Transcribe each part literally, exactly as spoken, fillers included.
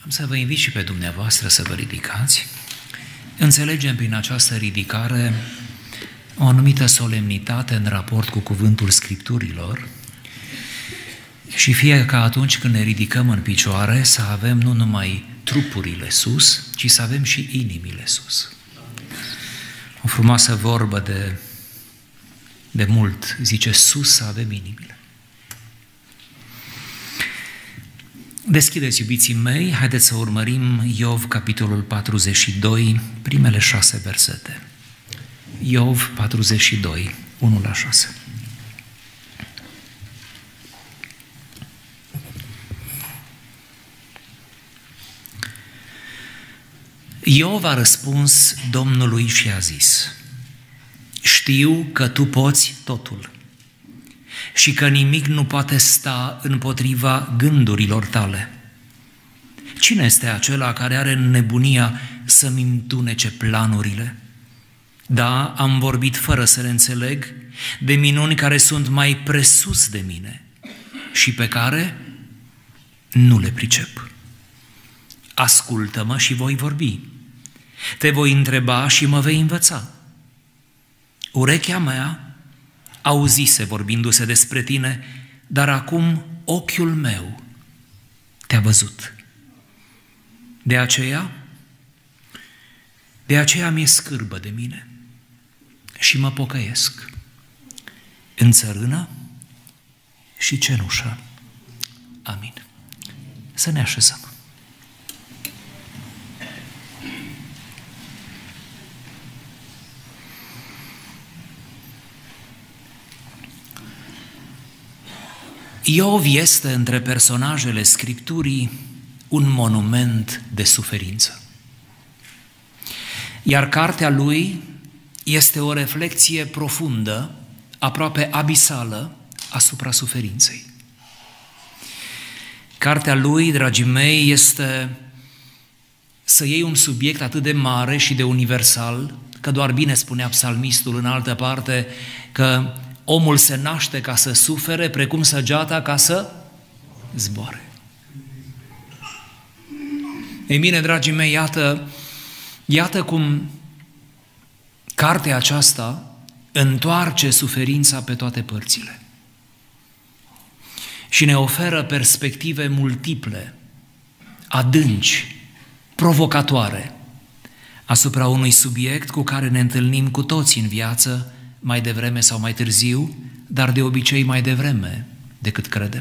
Am să vă invit și pe dumneavoastră să vă ridicați. Înțelegem prin această ridicare o anumită solemnitate în raport cu cuvântul Scripturilor și fie ca atunci când ne ridicăm în picioare să avem nu numai trupurile sus, ci să avem și inimile sus. O frumoasă vorbă de, de mult zice, sus să avem inimile. Deschideți, iubiții mei, haideți să urmărim Iov, capitolul patruzeci și doi, primele șase versete. Iov patruzeci și doi, unu la șase. Iov a răspuns Domnului și a zis: știu că tu poți totul și că nimic nu poate sta împotriva gândurilor tale. Cine este acela care are nebunia să-mi întunece planurile? Da, am vorbit fără să le înțeleg, de minuni care sunt mai presus de mine și pe care nu le pricep. Ascultă-mă și voi vorbi. Te voi întreba și mă vei învăța. Urechea mea auzise vorbindu-se despre tine, dar acum ochiul meu te-a văzut. De aceea, de aceea mi-e scârbă de mine și mă pocăiesc în țărână și cenușă. Amin. Să ne așezăm. Iov este între personajele Scripturii un monument de suferință. Iar cartea lui este o reflecție profundă, aproape abisală, asupra suferinței. Cartea lui, dragii mei, este să iei un subiect atât de mare și de universal, că doar bine spunea psalmistul în altă parte, că omul se naște ca să sufere, precum săgeata ca să zboare. Ei bine, dragii mei, iată, iată cum cartea aceasta întoarce suferința pe toate părțile și ne oferă perspective multiple, adânci, provocatoare asupra unui subiect cu care ne întâlnim cu toți în viață, mai devreme sau mai târziu, dar de obicei mai devreme decât credem.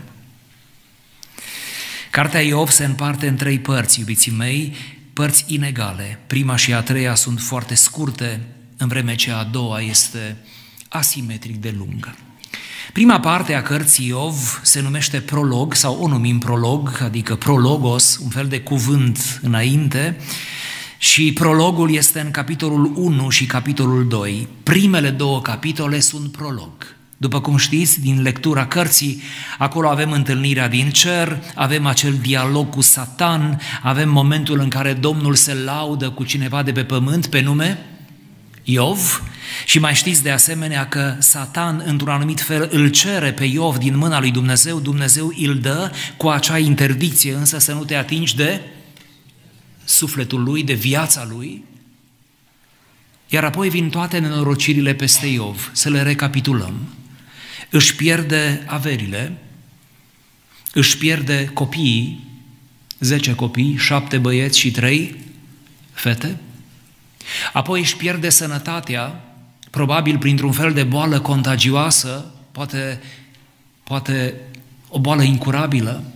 Cartea Iov se împarte în trei părți, iubiții mei, părți inegale. Prima și a treia sunt foarte scurte, în vreme ce a doua este asimetric de lungă. Prima parte a cărții Iov se numește prolog, sau o numim prolog, adică prologos, un fel de cuvânt înainte, și prologul este în capitolul unu și capitolul doi. Primele două capitole sunt prolog. După cum știți, din lectura cărții, acolo avem întâlnirea din cer, avem acel dialog cu Satan, avem momentul în care Domnul se laudă cu cineva de pe pământ pe nume Iov, și mai știți de asemenea că Satan, într-un anumit fel, îl cere pe Iov din mâna lui Dumnezeu, Dumnezeu îl dă cu acea interdicție, însă să nu te atingi de sufletul lui, de viața lui. Iar apoi vin toate nenorocirile peste Iov. Să le recapitulăm. Își pierde averile, își pierde copiii, zece copii, șapte băieți și trei fete. Apoi își pierde sănătatea, probabil printr-un fel de boală contagioasă, poate, poate o boală incurabilă.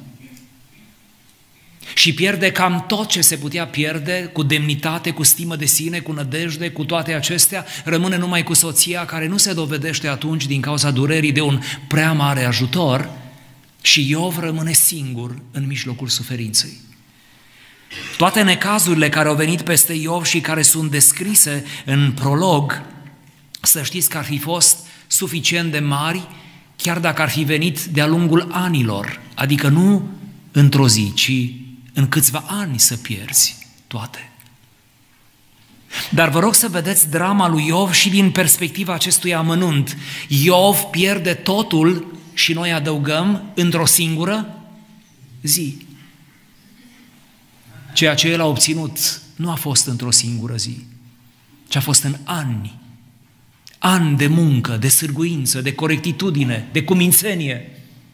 Și pierde cam tot ce se putea pierde, cu demnitate, cu stimă de sine, cu nădejde, cu toate acestea, rămâne numai cu soția, care nu se dovedește atunci din cauza durerii de un prea mare ajutor, și Iov rămâne singur în mijlocul suferinței. Toate necazurile care au venit peste Iov și care sunt descrise în prolog, să știți că ar fi fost suficient de mari, chiar dacă ar fi venit de-a lungul anilor, adică nu într-o zi, ci în câțiva ani să pierzi toate. Dar vă rog să vedeți drama lui Iov și din perspectiva acestui amănunt. Iov pierde totul și noi adăugăm într-o singură zi. ceea ce el a obținut nu a fost într-o singură zi, ci a fost în ani. Ani de muncă, de sârguință, de corectitudine, de cumințenie,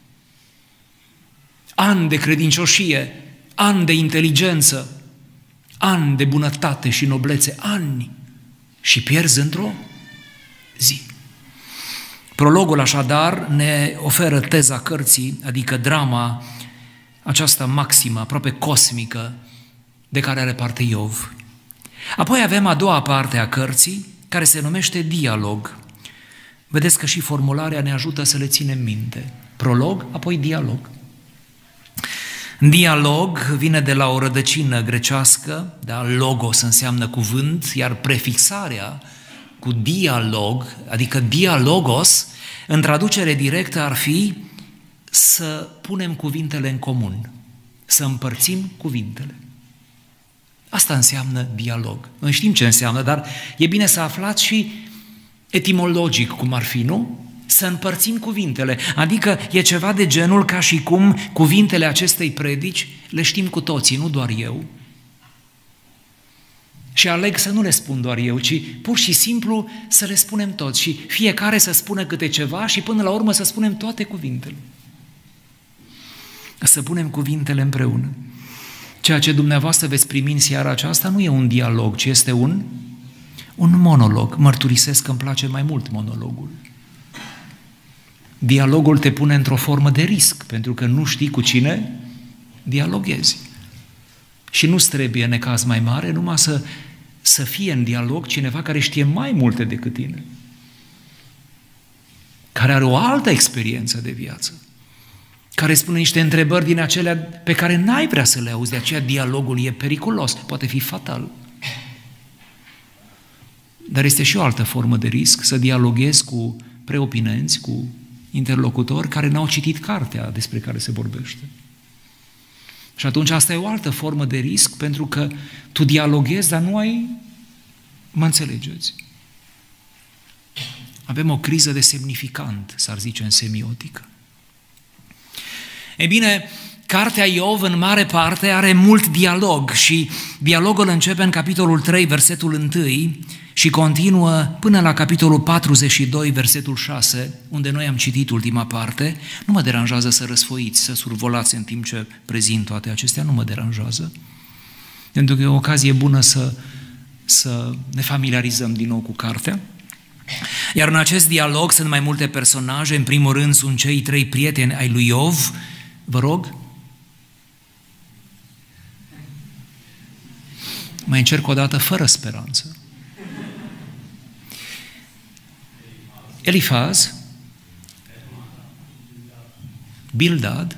ani de credincioșie, ani de inteligență, ani de bunătate și noblețe, ani, și pierzi într-o zi. Prologul, așadar, ne oferă teza cărții, adică drama aceasta maximă, aproape cosmică, de care are parte Iov. Apoi avem a doua parte a cărții, care se numește dialog. Vedeți că și formularea ne ajută să le ținem minte. Prolog, apoi dialog. Dialog vine de la o rădăcină grecească, da? Logos înseamnă cuvânt, iar prefixarea cu dialog, adică dialogos, în traducere directă ar fi să punem cuvintele în comun, să împărțim cuvintele. Asta înseamnă dialog. Noi știm ce înseamnă, dar e bine să aflați și etimologic cum ar fi, nu? Să împărțim cuvintele, adică e ceva de genul ca și cum cuvintele acestei predici le știm cu toții, nu doar eu. Și aleg să nu le spun doar eu, ci pur și simplu să le spunem toți și fiecare să spună câte ceva și până la urmă să spunem toate cuvintele. Să punem cuvintele împreună. Ceea ce dumneavoastră veți primi în seara aceasta nu e un dialog, ci este un, un monolog. Mărturisesc că îmi place mai mult monologul. Dialogul te pune într-o formă de risc, pentru că nu știi cu cine dialoghezi. Și nu-ți trebuie necaz mai mare, numai să, să fie în dialog cineva care știe mai multe decât tine, care are o altă experiență de viață, care spune niște întrebări din acelea pe care n-ai vrea să le auzi, de aceea dialogul e periculos, poate fi fatal. Dar este și o altă formă de risc, să dialoghezi cu preopinenți, cu interlocutori care n-au citit cartea despre care se vorbește. Și atunci asta e o altă formă de risc, pentru că tu dialoghezi, dar nu ai, mă înțelegeți. Avem o criză de semnificant, s-ar zice în semiotică. Ei bine, cartea Iov în mare parte are mult dialog și dialogul începe în capitolul trei, versetul unu și continuă până la capitolul patruzeci și doi, versetul șase, unde noi am citit ultima parte. Nu mă deranjează să răsfoiți, să survolați în timp ce prezint toate acestea, nu mă deranjează, pentru că e o ocazie bună să, să ne familiarizăm din nou cu cartea. Iar în acest dialog sunt mai multe personaje, în primul rând sunt cei trei prieteni ai lui Iov. Vă rog? Mai încerc o dată fără speranță. Elifaz, Bildad,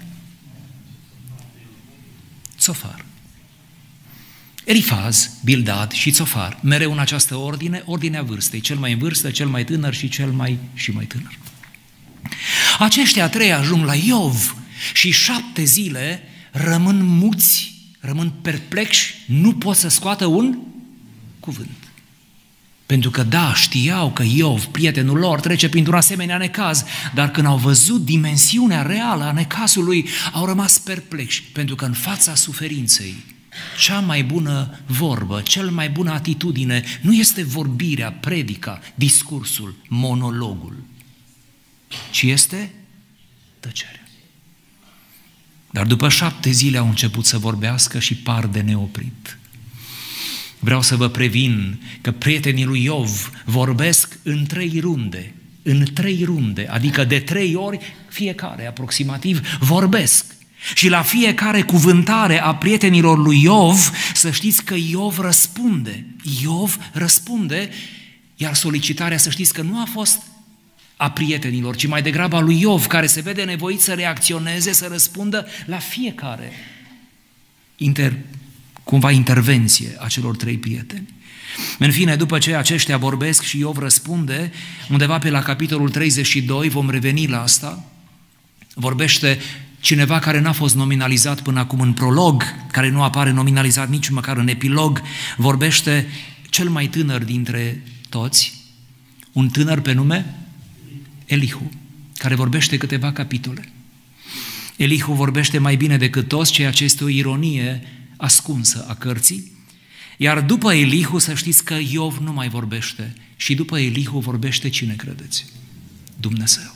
Tzofar. Elifaz, Bildad și Tzofar, mereu în această ordine, ordinea vârstei, cel mai în vârstă, cel mai tânăr și cel mai și mai tânăr. Aceștia trei ajung la Iov și șapte zile rămân muți, rămân perplexi, nu pot să scoată un cuvânt. Pentru că, da, știau că Iov, prietenul lor, trece printr-un asemenea necaz, dar când au văzut dimensiunea reală a necazului, au rămas perplexi, pentru că în fața suferinței, cea mai bună vorbă, cel mai bună atitudine, nu este vorbirea, predica, discursul, monologul, ci este tăcerea. Dar după șapte zile au început să vorbească și par de neoprit. Vreau să vă previn că prietenii lui Iov vorbesc în trei runde, în trei runde, adică de trei ori fiecare aproximativ vorbesc. Și la fiecare cuvântare a prietenilor lui Iov, să știți că Iov răspunde. Iov răspunde, iar solicitarea, să știți că nu a fost a prietenilor, ci mai degrabă a lui Iov, care se vede nevoit să reacționeze, să răspundă la fiecare inter, cumva intervenție a celor trei prieteni. În fine, după ce aceștia vorbesc și Iov răspunde, undeva pe la capitolul treizeci și doi, vom reveni la asta, vorbește cineva care n-a fost nominalizat până acum în prolog, care nu apare nominalizat nici măcar în epilog, vorbește cel mai tânăr dintre toți, un tânăr pe nume Elihu, care vorbește câteva capitole. Elihu vorbește mai bine decât toți, ceea ce este o ironie ascunsă a cărții, iar după Elihu să știți că Iov nu mai vorbește și după Elihu vorbește cine credeți? Dumnezeu.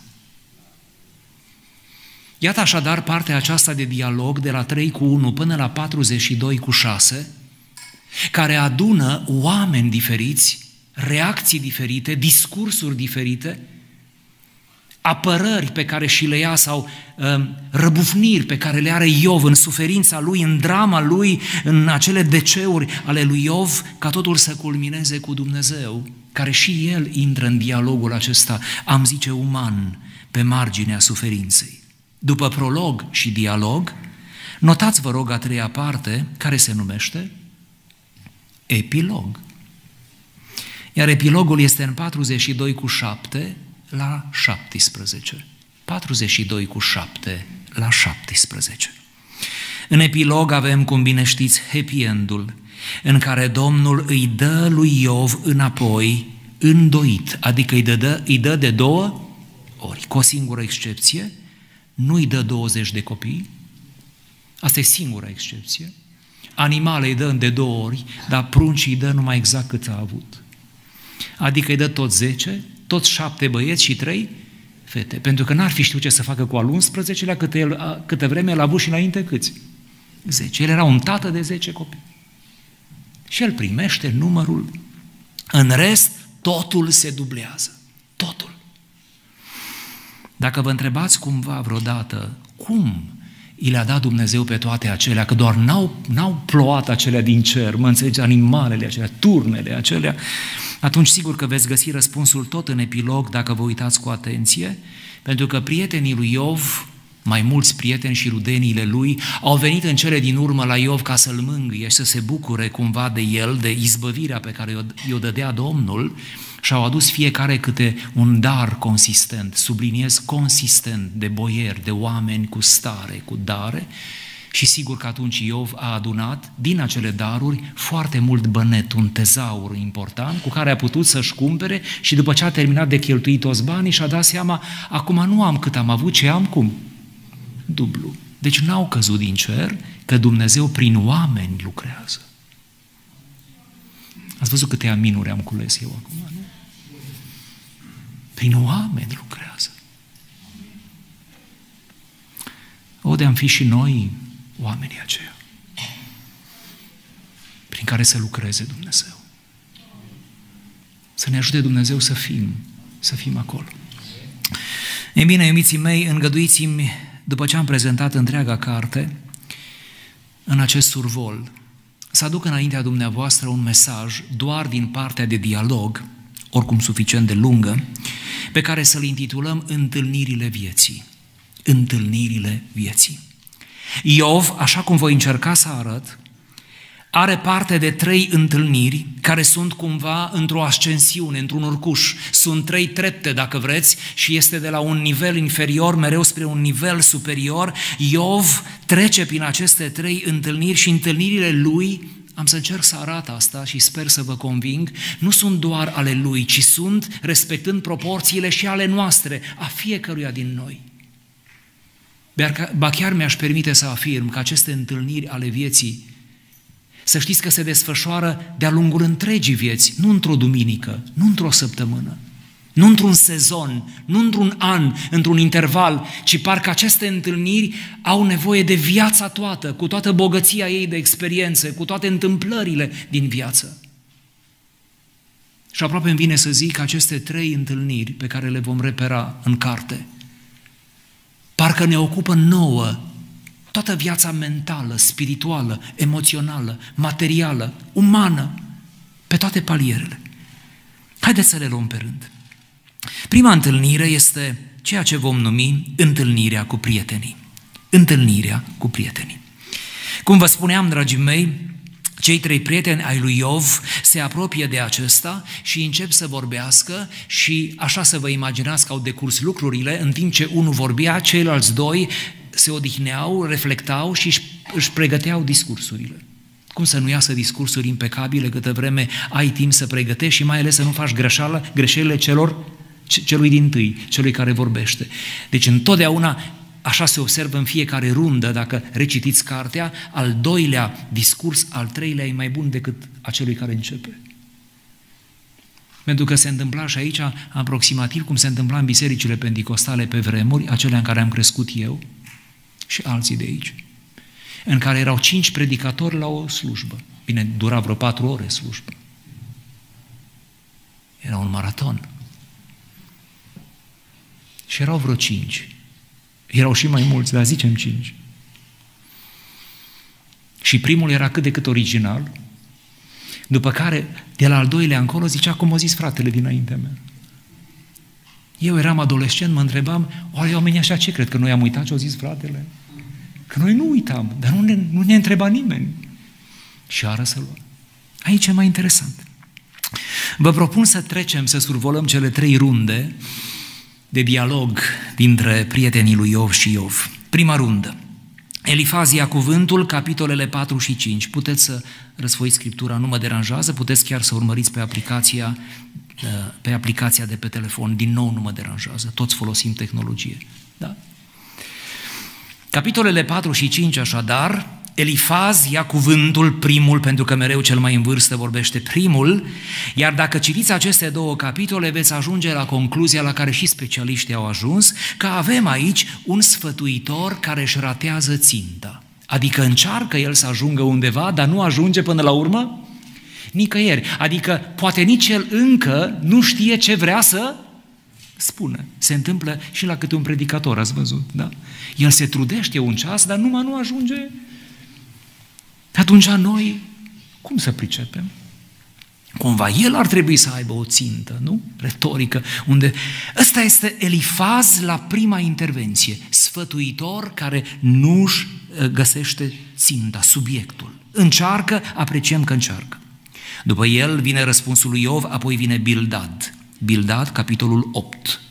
Iată așadar partea aceasta de dialog de la trei cu unu până la patruzeci și doi cu șase, care adună oameni diferiți, reacții diferite, discursuri diferite, apărări pe care și le ia sau uh, răbufniri pe care le are Iov în suferința lui, în drama lui, în acele deceuri ale lui Iov, ca totul să culmineze cu Dumnezeu, care și el intră în dialogul acesta, am zice uman, pe marginea suferinței. După prolog și dialog, notați vă rog a treia parte, care se numește epilog. Iar epilogul este în patruzeci și doi cu șapte la șaptesprezece. patruzeci și doi cu șapte la șaptesprezece. În epilog avem, cum bine știți, happy end-ul, în care Domnul îi dă lui Iov înapoi îndoit, adică îi dă, îi dă de două ori, cu o singură excepție, nu îi dă douăzeci de copii, asta e singura excepție, animale îi dă de două ori, dar pruncii îi dă numai exact cât a avut. Adică îi dă tot zece, tot șapte băieți și trei fete, pentru că n-ar fi știut ce să facă cu al unsprezecelea, câtă, el, câtă vreme el a avut și înainte câți? zece. El era un tată de zece copii. Și el primește numărul. În rest, totul se dublează. Totul. Dacă vă întrebați cumva vreodată cum i le-a dat Dumnezeu pe toate acelea, că doar n-au, n-au plouat acelea din cer, mă înțelegi, animalele acelea, turnele acelea, atunci sigur că veți găsi răspunsul tot în epilog dacă vă uitați cu atenție, pentru că prietenii lui Iov, mai mulți prieteni și rudeniile lui, au venit în cele din urmă la Iov ca să-l mângâie și să se bucure cumva de el, de izbăvirea pe care i-o dădea Domnul, și au adus fiecare câte un dar consistent, subliniez consistent, de boieri, de oameni cu stare, cu dare, și sigur că atunci Iov a adunat din acele daruri foarte mult bănet, un tezaur important cu care a putut să-și cumpere și după ce a terminat de cheltuit toți banii și-a dat seama, acum nu am cât am avut, ce am cum? Dublu. Deci n-au căzut din cer, că Dumnezeu prin oameni lucrează. Ați văzut câte aminuri am cules eu acum, nu? Prin oameni lucrează. O, de-am fi și noi oamenii aceia prin care să lucreze Dumnezeu. Să ne ajute Dumnezeu să fim, să fim acolo. Ei bine, iubiții mei, îngăduiți-mi, după ce am prezentat întreaga carte, în acest survol, să aduc înaintea dumneavoastră un mesaj doar din partea de dialog, oricum suficient de lungă, pe care să-l intitulăm Întâlnirile vieții. Întâlnirile vieții. Iov, așa cum voi încerca să arăt, are parte de trei întâlniri care sunt cumva într-o ascensiune, într-un urcuș. Sunt trei trepte, dacă vreți, și este de la un nivel inferior mereu spre un nivel superior. Iov trece prin aceste trei întâlniri și întâlnirile lui, am să încerc să arăt asta și sper să vă conving, nu sunt doar ale lui, ci sunt, respectând proporțiile, și ale noastre, a fiecăruia din noi. Ba chiar mi-aș permite să afirm că aceste întâlniri ale vieții, să știți că se desfășoară de-a lungul întregii vieți, nu într-o duminică, nu într-o săptămână, nu într-un sezon, nu într-un an, într-un interval, ci parcă aceste întâlniri au nevoie de viața toată, cu toată bogăția ei de experiențe, cu toate întâmplările din viață. Și aproape îmi vine să zic că aceste trei întâlniri pe care le vom repera în carte, parcă ne ocupă nouă toată viața mentală, spirituală, emoțională, materială, umană, pe toate palierele. Haideți să le luăm pe rând. Prima întâlnire este ceea ce vom numi întâlnirea cu prietenii. Întâlnirea cu prietenii. Cum vă spuneam, dragii mei, cei trei prieteni ai lui Iov se apropie de acesta și încep să vorbească și așa să vă imaginați că au decurs lucrurile, în timp ce unul vorbea, ceilalți doi se odihneau, reflectau și își, își pregăteau discursurile. Cum să nu iasă discursuri impecabile câtă vreme ai timp să pregătești și mai ales să nu faci greșeală, greșelile celor, celui dintâi, celui care vorbește. Deci întotdeauna așa se observă în fiecare rundă, dacă recitiți cartea, al doilea discurs, al treilea e mai bun decât acelui care începe. Pentru că se întâmpla și aici aproximativ cum se întâmpla în bisericile penticostale pe vremuri, acelea în care am crescut eu și alții de aici, în care erau cinci predicatori la o slujbă. Bine, dura vreo patru ore slujbă. Era un maraton. Și erau vreo cinci. Erau și mai mulți, dar zicem cinci. Și primul era cât de cât original, după care, de la al doilea încolo, zicea cum o zis fratele dinaintea mea. Eu eram adolescent, mă întrebam, oare oamenii așa ce cred? Că noi am uitat ce au zis fratele? Că noi nu uitam, dar nu ne, nu ne întreba nimeni. Și ară să luăm. Aici e mai interesant. Vă propun să trecem, să survolăm cele trei runde de dialog dintre prietenii lui Iov și Iov. Prima rundă. Elifaz ia cuvântul, capitolele patru și cinci. Puteți să răsfoiți Scriptura, nu mă deranjează, puteți chiar să urmăriți pe aplicația, pe aplicația de pe telefon, din nou nu mă deranjează, toți folosim tehnologie. Da? Capitolele patru și cinci, așadar, Elifaz ia cuvântul primul, pentru că mereu cel mai în vârstă vorbește primul, iar dacă citiți aceste două capitole, veți ajunge la concluzia la care și specialiștii au ajuns, că avem aici un sfătuitor care își ratează ținta. Adică încearcă el să ajungă undeva, dar nu ajunge până la urmă nicăieri. Adică poate nici el încă nu știe ce vrea să spună. Se întâmplă și la câte un predicator, ați văzut, da? El se trudește un ceas, dar numai nu ajunge. Atunci noi, cum să pricepem? Cumva el ar trebui să aibă o țintă, nu? Retorică, unde... Ăsta este Elifaz la prima intervenție, sfătuitor care nu-și găsește ținta, subiectul. Încearcă, apreciem că încearcă. După el vine răspunsul lui Iov, apoi vine Bildad. Bildad, capitolul opt.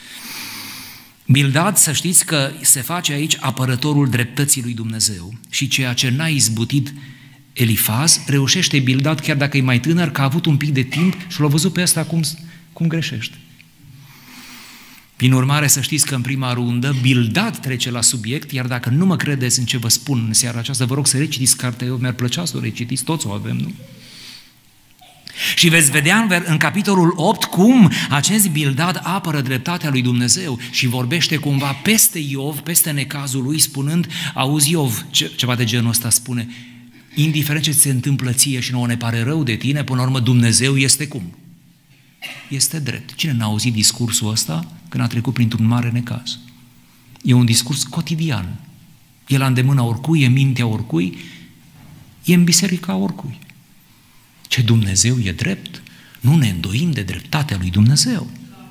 Bildad, să știți că se face aici apărătorul dreptății lui Dumnezeu și ceea ce n-a izbutit Elifaz, reușește Bildad, chiar dacă e mai tânăr, că a avut un pic de timp și l-a văzut pe ăsta cum, cum greșește. Prin urmare, să știți că în prima rundă Bildad trece la subiect, iar dacă nu mă credeți în ce vă spun în seara aceasta, vă rog să recitiți cartea, eu mi-ar plăcea să o recitiți, toți o avem, nu? Și veți vedea în, în capitolul opt cum acest Bildad apără dreptatea lui Dumnezeu și vorbește cumva peste Iov, peste necazul lui, spunând, auzi Iov, ce, ceva de genul ăsta spune, indiferent ce se întâmplă ție și nouă ne pare rău de tine, până la urmă Dumnezeu este cum? Este drept. Cine n-a auzit discursul ăsta când a trecut printr-un mare necaz? E un discurs cotidian. E la îndemâna oricui, e mintea oricui, e în biserica oricui. Ce Dumnezeu e drept, nu ne îndoim de dreptatea lui Dumnezeu.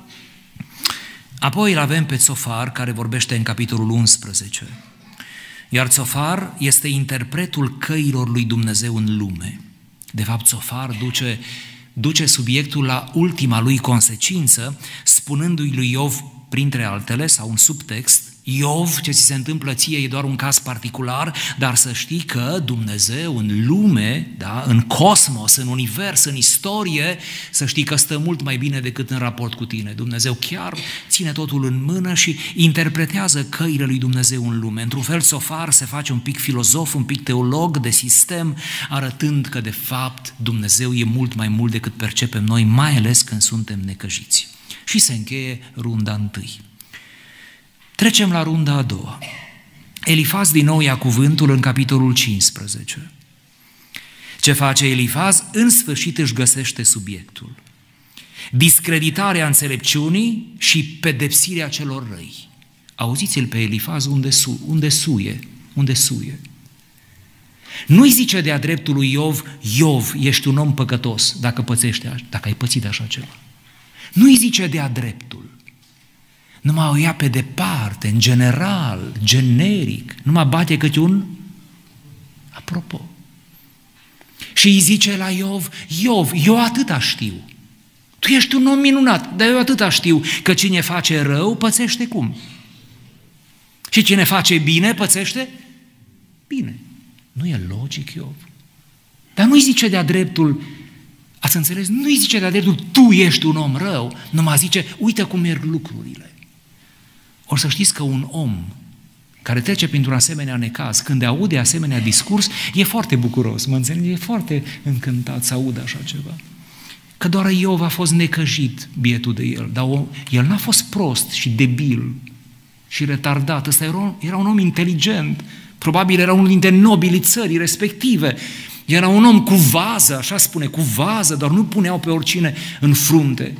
Apoi îl avem pe Țofar, care vorbește în capitolul unsprezece. Iar Țofar este interpretul căilor lui Dumnezeu în lume. De fapt, Țofar duce, duce subiectul la ultima lui consecință, spunându-i lui Iov, printre altele, sau un subtext, Iov, ce ți se întâmplă ție e doar un caz particular, dar să știi că Dumnezeu în lume, da, în cosmos, în univers, în istorie, să știi că stă mult mai bine decât în raport cu tine. Dumnezeu chiar ține totul în mână și interpretează căile lui Dumnezeu în lume. Într-un fel, Țofar se face un pic filozof, un pic teolog de sistem, arătând că de fapt Dumnezeu e mult mai mult decât percepem noi, mai ales când suntem necăjiți. Și se încheie runda întâi. Trecem la runda a doua. Elifaz din nou ia cuvântul în capitolul cincisprezece. Ce face Elifaz? În sfârșit își găsește subiectul. Discreditarea înțelepciunii și pedepsirea celor răi. Auziți-l pe Elifaz unde, su, unde suie, unde suie. Nu-i zice de-a dreptul lui Iov, Iov, ești un om păcătos dacă pățești, dacă ai pățit așa ceva. Nu-i zice de-a dreptul. Numai o ia pe departe, în general, generic, numai bate câte un apropo. Și îi zice la Iov, Iov, eu atâta știu. Tu ești un om minunat, dar eu atâta știu că cine face rău pățește cum? Și cine face bine pățește bine. Nu e logic, Iov. Dar nu-i zice de-a dreptul, ați înțeles? Nu-i zice de-a dreptul, tu ești un om rău, numai zice, uite cum merg lucrurile. O să știți că un om care trece printr-un asemenea necaz, când aude asemenea discurs, e foarte bucuros, mă înțelegi? E foarte încântat să audă așa ceva. Că doar Iov a fost necăjit, bietul de el, dar o, el n-a fost prost și debil și retardat. Ăsta era, era un om inteligent, probabil era unul dintre nobilii țării respective. Era un om cu vază, așa spune, cu vază, dar nu puneau pe oricine în frunte.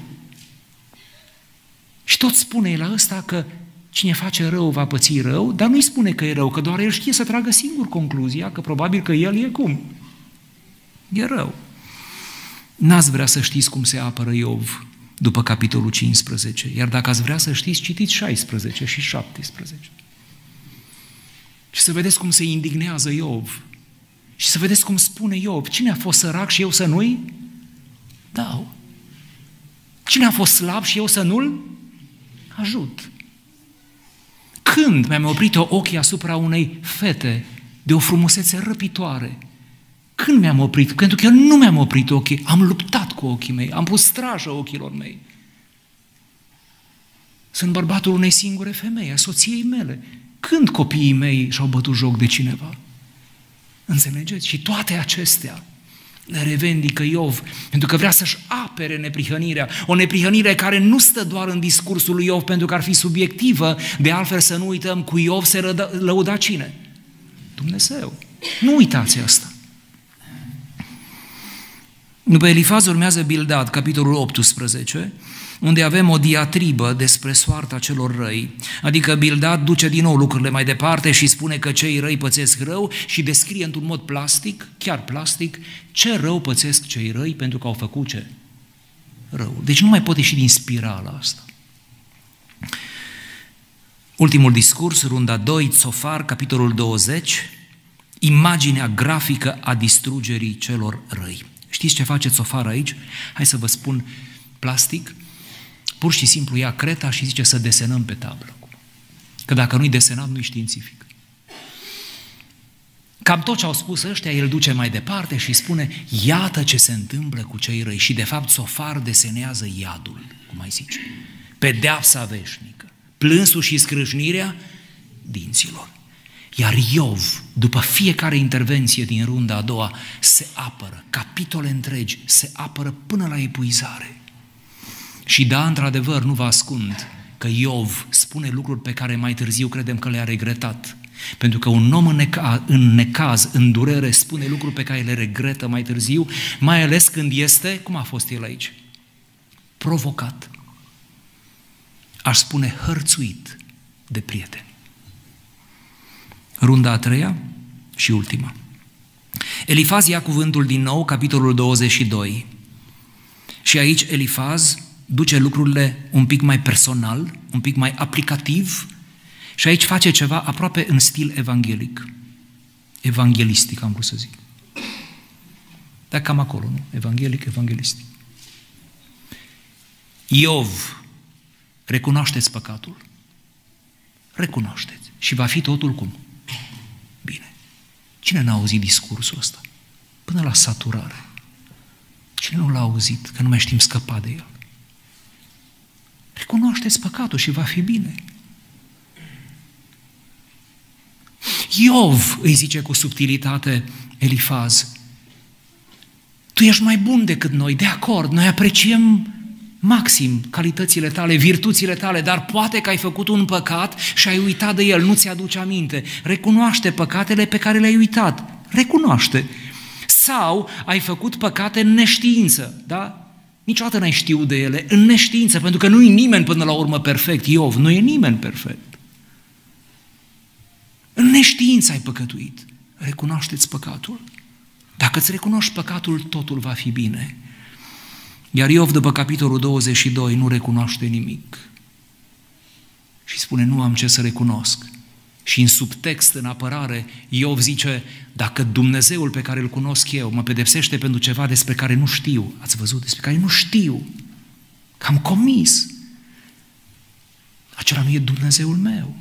Și tot spune la ăsta că cine face rău va păți rău, dar nu-i spune că e rău, că doar el știe să tragă singur concluzia, că probabil că el e cum? E rău. N-ați vrea să știți cum se apără Iov după capitolul cincisprezece, iar dacă ați vrea să știți, citiți șaisprezece și șaptesprezece. Și să vedeți cum se indignează Iov. Și să vedeți cum spune Iov, cine a fost sărac și eu să nu-i dau? Cine a fost slab și eu să nu-l ajut? Când mi-am oprit ochii asupra unei fete de o frumusețe răpitoare? Când mi-am oprit? Pentru că eu nu mi-am oprit ochii, am luptat cu ochii mei, am pus strajă ochilor mei. Sunt bărbatul unei singure femei, a soției mele. Când copiii mei și-au bătut joc de cineva? Înțelegeți? Și toate acestea le revendică Iov, pentru că vrea să-și apere neprihănirea, o neprihănire care nu stă doar în discursul lui Iov, pentru că ar fi subiectivă, de altfel să nu uităm, cu Iov se rădă, lăuda cine? Dumnezeu. Nu uitați asta. După Elifaz urmează Bildad, capitolul optsprezece, unde avem o diatribă despre soarta celor răi. Adică Bildad duce din nou lucrurile mai departe și spune că cei răi pățesc rău și descrie într-un mod plastic, chiar plastic, ce rău pățesc cei răi pentru că au făcut ce? Rău. Deci nu mai pot ieși din spirala asta. Ultimul discurs, runda doi, Țofar, capitolul douăzeci, imaginea grafică a distrugerii celor răi. Știți ce face Țofar aici? Hai să vă spun plastic. Pur și simplu ia creta și zice să desenăm pe tablă. Că dacă nu-i desenat, nu-i științific. Cam tot ce au spus ăștia, el duce mai departe și spune, iată ce se întâmplă cu cei răi. Și de fapt Țofar desenează iadul, cum mai zice, pedeapsa veșnică, plânsul și scrâșnirea dinților. Iar Iov, după fiecare intervenție din runda a doua, se apără, capitole întregi, se apără până la epuizare. Și da, într-adevăr, nu vă ascund că Iov spune lucruri pe care mai târziu credem că le-a regretat. Pentru că un om în necaz, în, necaz, în durere, spune lucruri pe care le regretă mai târziu, mai ales când este, cum a fost el aici, provocat. Aș spune hărțuit de prieteni. Runda a treia și ultima. Elifaz ia cuvântul din nou, capitolul douăzeci și doi. Și aici Elifaz duce lucrurile un pic mai personal, un pic mai aplicativ și aici face ceva aproape în stil evanghelic. Evanghelistic, am vrut să zic. Dar cam acolo, nu? Evanghelic, evanghelistic. Iov, recunoașteți păcatul? Recunoașteți. Și va fi totul cum? Bine. Cine n-a auzit discursul ăsta? Până la saturare. Cine nu l-a auzit? Că nu mai știm scăpa de el. Recunoașteți păcatul și va fi bine. Iov, îi zice cu subtilitate Elifaz, tu ești mai bun decât noi, de acord, noi apreciem maxim calitățile tale, virtuțile tale, dar poate că ai făcut un păcat și ai uitat de el, nu ți-aduce aminte. Recunoaște păcatele pe care le-ai uitat. Recunoaște. Sau ai făcut păcate în neștiință, da? Niciodată n-ai știut de ele, în neștiință, pentru că nu e nimeni până la urmă perfect. Iov, nu e nimeni perfect. În neștiință ai păcătuit. Recunoaște-ți păcatul. Dacă îți recunoști păcatul, totul va fi bine. Iar Iov, după capitolul douăzeci și doi, nu recunoaște nimic. Și spune, nu am ce să recunosc. Și în subtext, în apărare, Iov zice, dacă Dumnezeul pe care îl cunosc eu mă pedepsește pentru ceva despre care nu știu, ați văzut, despre care nu știu, că am comis, acela nu e Dumnezeul meu.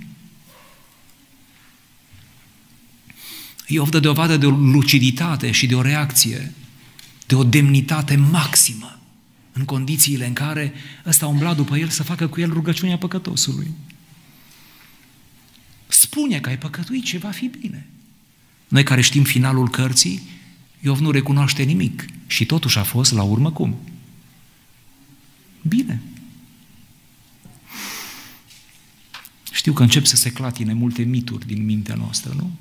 Iov dă dovadă de o luciditate și de o reacție, de o demnitate maximă, în condițiile în care ăsta umbla după el să facă cu el rugăciunea păcătosului. spune că ai păcătuit și va fi bine. Noi care știm finalul cărții, Iov nu recunoaște nimic și totuși a fost la urmă cum? Bine. Știu că încep să se clatine multe mituri din mintea noastră, nu?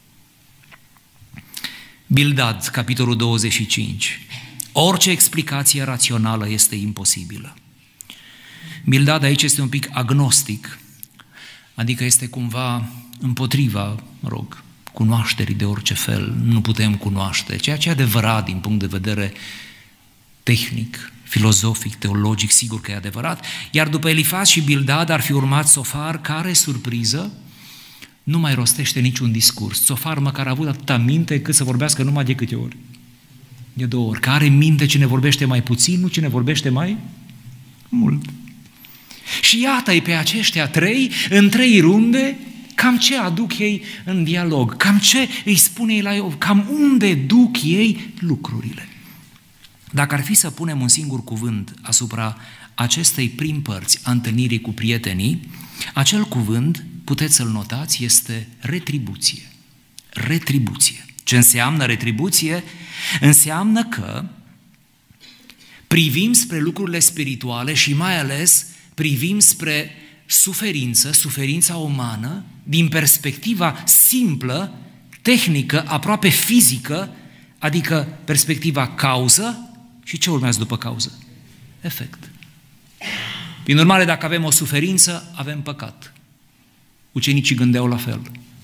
Bildad, capitolul douăzeci și cinci. Orice explicație rațională este imposibilă. Bildad aici este un pic agnostic, adică este cumva împotriva, mă rog, cunoașterii de orice fel. Nu putem cunoaște, ceea ce e adevărat din punct de vedere tehnic, filozofic, teologic, sigur că e adevărat. Iar după Elifaz și Bildad ar fi urmat Sofar, care, surpriză, nu mai rostește niciun discurs. Sofar măcar a avut atâta minte cât să vorbească numai de câte ori? De două ori. Care minte cine vorbește mai puțin, nu cine vorbește mai mult. Și iată-i pe aceștia trei, în trei runde, cam ce aduc ei în dialog, cam ce îi spune ei la Iov, cam unde duc ei lucrurile. Dacă ar fi să punem un singur cuvânt asupra acestei prim părți a întâlnirii cu prietenii, acel cuvânt, puteți să-l notați, este retribuție. Retribuție. Ce înseamnă retribuție? Înseamnă că privim spre lucrurile spirituale și mai ales privim spre suferință, suferința umană, din perspectiva simplă, tehnică, aproape fizică, adică perspectiva cauză și ce urmează după cauză? Efect. Prin urmare, dacă avem o suferință, avem păcat. Ucenicii gândeau la fel.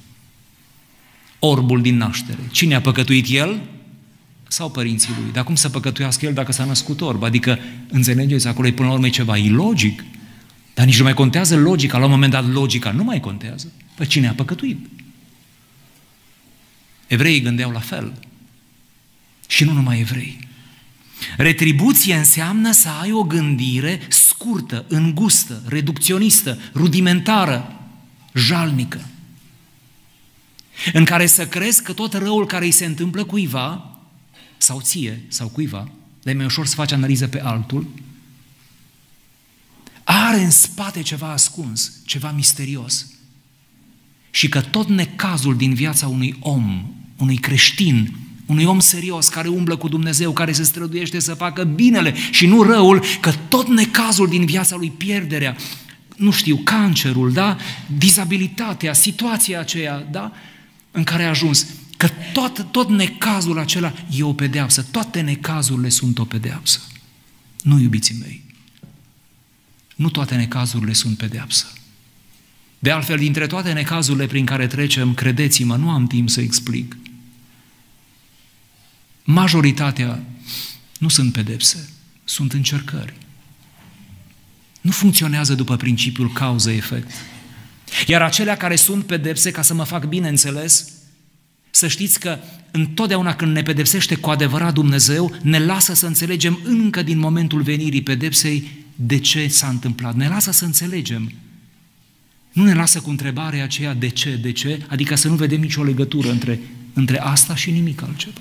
Orbul din naștere. Cine a păcătuit el? Sau părinții lui? Dar cum să păcătuiască el dacă s-a născut orb? Adică, înțelegeți, acolo e până la urmă ceva ilogic. Dar nici nu mai contează logica. La un moment dat logica nu mai contează. Păi cine a păcătuit? Evreii gândeau la fel. Și nu numai evrei. Retribuție înseamnă să ai o gândire scurtă, îngustă, reducționistă, rudimentară, jalnică, în care să crezi că tot răul care îi se întâmplă cuiva, sau ție, sau cuiva, dar e mai ușor să faci analiză pe altul, are în spate ceva ascuns, ceva misterios. Și că tot necazul din viața unui om, unui creștin, unui om serios care umblă cu Dumnezeu, care se străduiește să facă binele și nu răul, că tot necazul din viața lui, pierderea, nu știu, cancerul, da? Dizabilitatea, situația aceea, da? În care a ajuns, că tot, tot necazul acela e o pedeapsă, toate necazurile sunt o pedeapsă. Nu, iubiții mei, nu toate necazurile sunt pedeapsă. De altfel, dintre toate necazurile prin care trecem, credeți-mă, nu am timp să explic, majoritatea nu sunt pedepse, sunt încercări. Nu funcționează după principiul cauză-efect. Iar acelea care sunt pedepse, ca să mă fac bine înțeles, să știți că întotdeauna când ne pedepsește cu adevărat Dumnezeu, ne lasă să înțelegem încă din momentul venirii pedepsei de ce s-a întâmplat. Ne lasă să înțelegem. Nu ne lasă cu întrebarea aceea de ce, de ce, adică să nu vedem nicio legătură între, între asta și nimic altceva.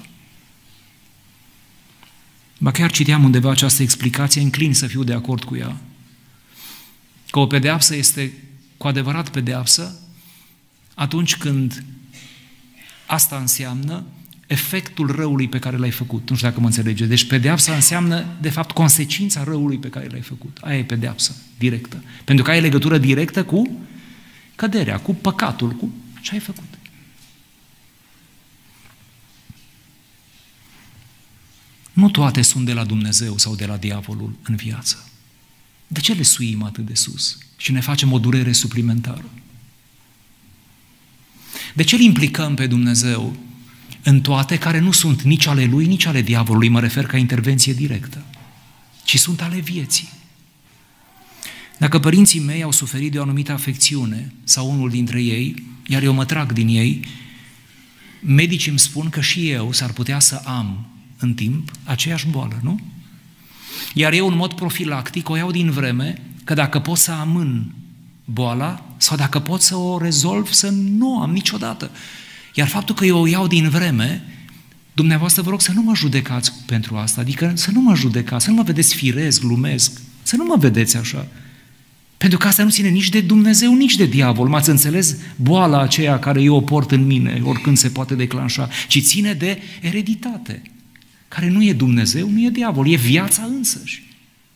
Ba chiar citeam undeva această explicație, înclin să fiu de acord cu ea, că o pedeapsă este cu adevărat pedeapsă atunci când asta înseamnă efectul răului pe care l-ai făcut. Nu știu dacă mă înțelege. Deci pedeapsa înseamnă, de fapt, consecința răului pe care l-ai făcut. Aia e pedeapsa directă. Pentru că ai legătură directă cu căderea, cu păcatul, cu ce ai făcut. Nu toate sunt de la Dumnezeu sau de la diavolul în viață. De ce le suim atât de sus și ne facem o durere suplimentară? De ce îl implicăm pe Dumnezeu în toate care nu sunt nici ale Lui, nici ale diavolului, mă refer ca intervenție directă, ci sunt ale vieții? Dacă părinții mei au suferit de o anumită afecțiune sau unul dintre ei, iar eu mă trag din ei, medicii îmi spun că și eu s-ar putea să am în timp aceeași boală, nu? Iar eu, în mod profilactic, o iau din vreme că dacă pot să amân boala sau dacă pot să o rezolv, să nu am niciodată. Iar faptul că eu o iau din vreme, dumneavoastră vă rog să nu mă judecați pentru asta, adică să nu mă judecați, să nu mă vedeți firesc, glumesc, să nu mă vedeți așa. Pentru că asta nu ține nici de Dumnezeu, nici de diavol. M-ați înțeles? Boala aceea care eu o port în mine, oricând se poate declanșa, ci ține de ereditate, care nu e Dumnezeu, nu e diavol, e viața însăși.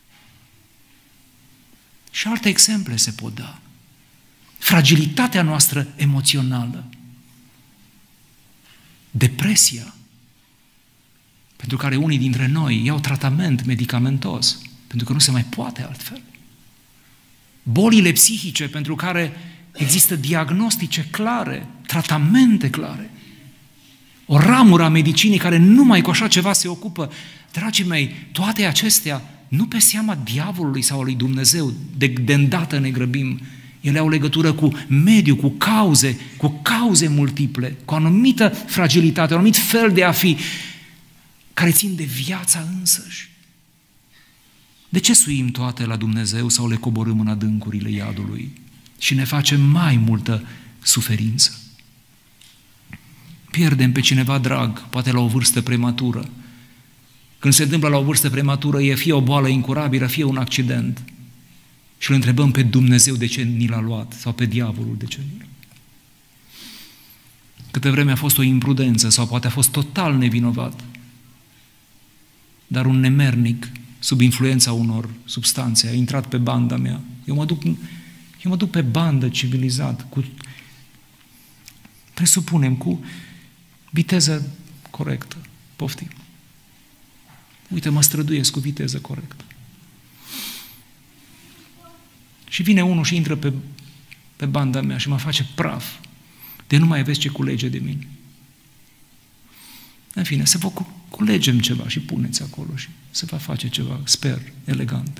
Și alte exemple se pot da. Fragilitatea noastră emoțională, depresia, pentru care unii dintre noi iau tratament medicamentos, pentru că nu se mai poate altfel. Bolile psihice pentru care există diagnostice clare, tratamente clare. O ramură a medicinii care numai cu așa ceva se ocupă. Dragii mei, toate acestea nu pe seama diavolului sau a lui Dumnezeu, de, de îndată ne grăbim. Ele au legătură cu mediul, cu cauze, cu cauze multiple, cu o anumită fragilitate, un anumit fel de a fi, care țin de viața însăși. De ce suim toate la Dumnezeu sau le coborâm în adâncurile iadului și ne facem mai multă suferință? Pierdem pe cineva drag, poate la o vârstă prematură. Când se întâmplă la o vârstă prematură, e fie o boală incurabilă, fie un accident. Și îl întrebăm pe Dumnezeu de ce ni l-a luat sau pe diavolul de ce ni l-a luat. Câte vreme a fost o imprudență sau poate a fost total nevinovat, dar un nemernic sub influența unor substanțe a intrat pe banda mea. Eu mă duc, eu mă duc pe bandă civilizat, cu, presupunem, cu viteză corectă. Poftim. Uite, mă străduiesc cu viteză corectă. Și vine unul și intră pe, pe banda mea și mă face praf. De nu mai aveți ce culege de mine. În fine, să vă culegem ceva și puneți acolo și să vă face ceva, sper, elegant.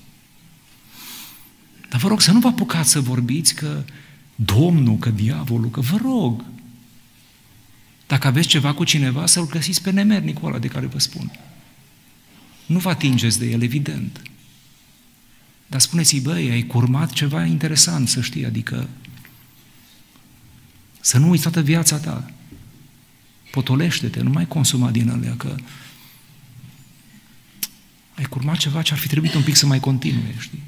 Dar vă rog să nu vă apucați să vorbiți că Domnul, că diavolul, că vă rog. Dacă aveți ceva cu cineva, să-l găsiți pe nemernicul ăla de care vă spun. Nu vă atingeți de el, evident. Dar spuneți-i, băi, ai curmat ceva interesant, să știi, adică să nu uiți toată viața ta. Potolește-te, nu mai consuma din alea, că ai curmat ceva ce ar fi trebuit un pic să mai continue, știi?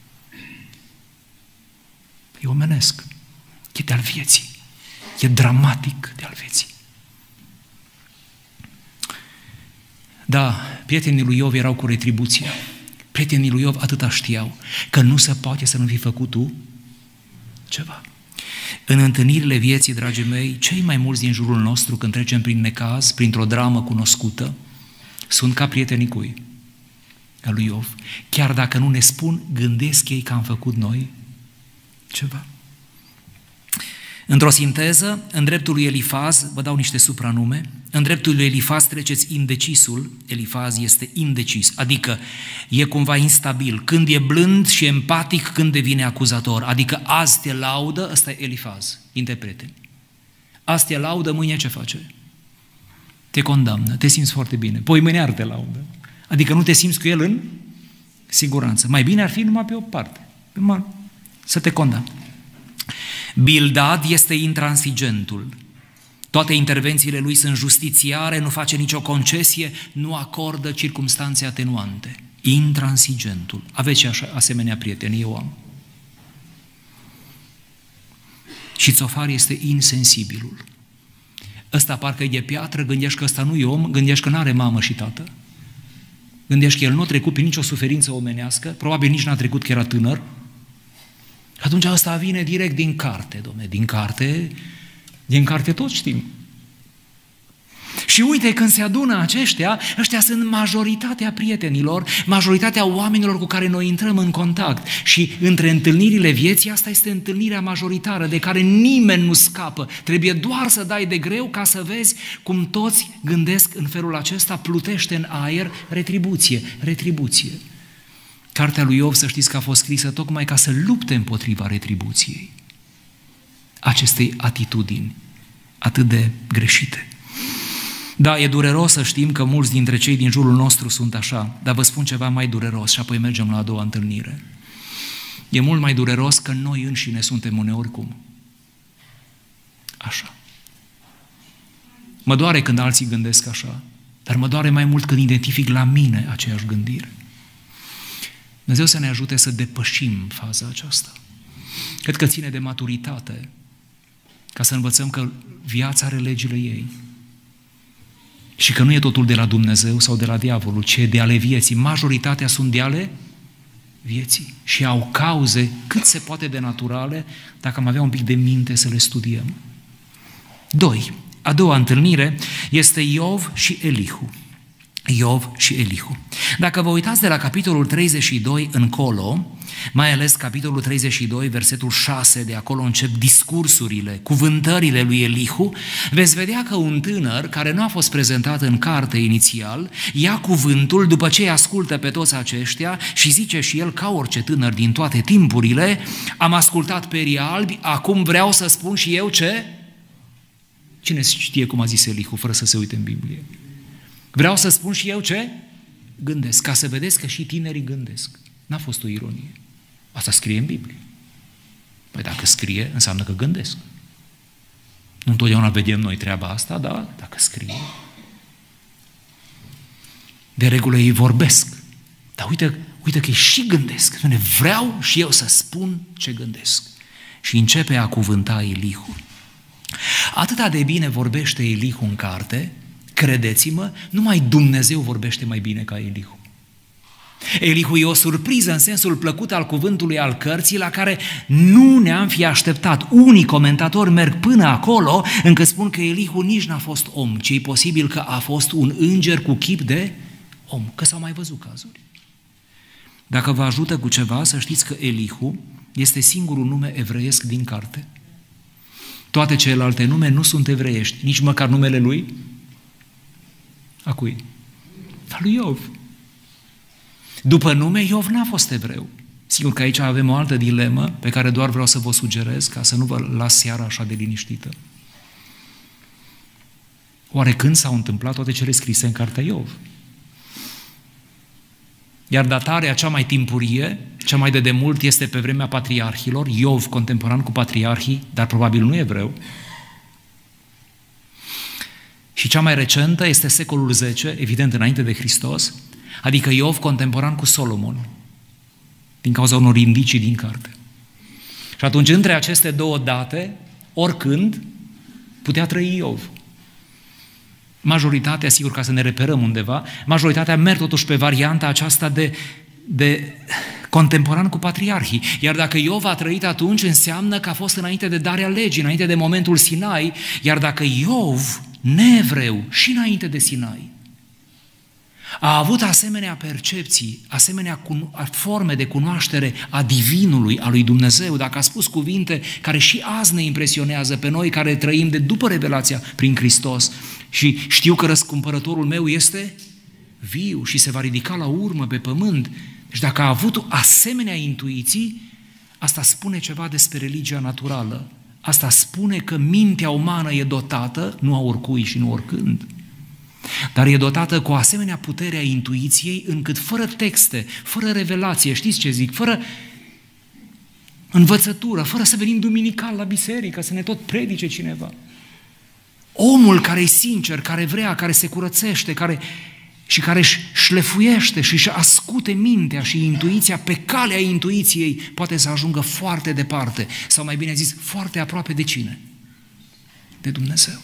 E omenesc, e de-al vieții, e dramatic de-al vieții. Da, prietenii lui Iov erau cu retribuția. Prietenii lui Iov atâta știau, că nu se poate să nu fi făcut tu ceva. În întâlnirile vieții, dragii mei, cei mai mulți din jurul nostru, când trecem prin necaz, printr-o dramă cunoscută, sunt ca prietenii cui? A lui Iov. Chiar dacă nu ne spun, gândesc ei că am făcut noi ceva. Într-o sinteză, în dreptul lui Elifaz, vă dau niște supranume, în dreptul lui Elifaz treceți indecisul, Elifaz este indecis, adică e cumva instabil, când e blând și empatic, când devine acuzator, adică azi te laudă, ăsta e Elifaz, interprete. Azi te laudă, mâine ce face? Te condamnă, te simți foarte bine, poi mâine ar te laudă, adică nu te simți cu el în siguranță. Mai bine ar fi numai pe o parte, să te condamne. Bildad este intransigentul. Toate intervențiile lui sunt justițiare, nu face nicio concesie, nu acordă circumstanțe atenuante. Intransigentul. Aveți și așa, asemenea prieteni, eu am. Și Țofar este insensibilul. Ăsta parcă e de piatră, gândești că ăsta nu e om, gândești că n-are mamă și tată. Gândești că el nu a trecut prin nicio suferință omenească, probabil nici n-a trecut că era tânăr. Atunci ăsta vine direct din carte, dom'le, din carte, din carte toți știm. Și uite, când se adună aceștia, ăștia sunt majoritatea prietenilor, majoritatea oamenilor cu care noi intrăm în contact. Și între întâlnirile vieții, asta este întâlnirea majoritară, de care nimeni nu scapă. Trebuie doar să dai de greu ca să vezi cum toți gândesc în felul acesta, plutește în aer retribuție, retribuție. Cartea lui Iov, să știți că a fost scrisă tocmai ca să lupte împotriva retribuției acestei atitudini atât de greșite. Da, e dureros să știm că mulți dintre cei din jurul nostru sunt așa, dar vă spun ceva mai dureros și apoi mergem la a doua întâlnire. E mult mai dureros că noi înșine suntem uneori cum? Așa. Mă doare când alții gândesc așa, dar mă doare mai mult când identific la mine aceeași gândire. Dumnezeu să ne ajute să depășim faza aceasta. Cred că ține de maturitate, ca să învățăm că viața are legile ei și că nu e totul de la Dumnezeu sau de la diavolul, ci e de ale vieții. Majoritatea sunt de ale vieții și au cauze cât se poate de naturale, dacă am avea un pic de minte să le studiem. Doi. A doua întâlnire este Iov și Elihu. Iov și Elihu. Dacă vă uitați de la capitolul treizeci și doi încolo, mai ales capitolul treizeci și doi, versetul șase, de acolo încep discursurile, cuvântările lui Elihu, veți vedea că un tânăr care nu a fost prezentat în carte inițial, ia cuvântul după ce îi ascultă pe toți aceștia și zice și el, ca orice tânăr din toate timpurile, am ascultat perii albi, acum vreau să spun și eu ce? Cine știe cum a zis Elihu, fără să se uite în Biblie? Vreau să spun și eu ce? Gândesc, ca să vedeți că și tinerii gândesc. N-a fost o ironie. Asta scrie în Biblie. Păi dacă scrie, înseamnă că gândesc. Nu întotdeauna vedem noi treaba asta, dar dacă scrie. De regulă ei vorbesc. Dar uite, uite că ei și gândesc. Spune, vreau și eu să spun ce gândesc. Și începe a cuvânta Elihu. Atâta de bine vorbește Elihu în carte, credeți-mă, numai Dumnezeu vorbește mai bine ca Elihu. Elihu e o surpriză în sensul plăcut al cuvântului al cărții, la care nu ne-am fi așteptat. Unii comentatori merg până acolo, încât spun că Elihu nici n-a fost om, ci e posibil că a fost un înger cu chip de om, că s-au mai văzut cazuri. Dacă vă ajută cu ceva, să știți că Elihu este singurul nume evreiesc din carte. Toate celelalte nume nu sunt evreiești, nici măcar numele lui. A cui? A lui Iov. După nume, Iov n-a fost evreu. Sigur că aici avem o altă dilemă pe care doar vreau să vă sugerez ca să nu vă las seara așa de liniștită. Oare când s-au întâmplat toate cele scrise în cartea Iov? Iar datarea cea mai timpurie, cea mai de demult, este pe vremea patriarhilor, Iov contemporan cu patriarhii, dar probabil nu evreu. Și cea mai recentă este secolul zece, evident înainte de Hristos, adică Iov contemporan cu Solomon, din cauza unor indicii din carte. Și atunci, între aceste două date, oricând, putea trăi Iov. Majoritatea, sigur, ca să ne reperăm undeva, majoritatea merg totuși pe varianta aceasta de, de contemporan cu patriarhii. Iar dacă Iov a trăit atunci, înseamnă că a fost înainte de darea legii, înainte de momentul Sinai, iar dacă Iov, neevreu, și înainte de Sinai, a avut asemenea percepții, asemenea forme de cunoaștere a divinului, a lui Dumnezeu, dacă a spus cuvinte care și azi ne impresionează pe noi care trăim de după revelația prin Hristos și știu că răscumpărătorul meu este viu și se va ridica la urmă pe pământ. Deci dacă a avut asemenea intuiții, asta spune ceva despre religia naturală. Asta spune că mintea umană e dotată, nu a oricui și nu oricând, dar e dotată cu o asemenea putere a intuiției, încât fără texte, fără revelație, știți ce zic, fără învățătură, fără să venim duminical la biserică, să ne tot predice cineva, omul care e sincer, care vrea, care se curățește, care, și care își șlefuiește și își ascute mintea și intuiția, pe calea intuiției poate să ajungă foarte departe, sau mai bine zis, foarte aproape de cine? De Dumnezeu.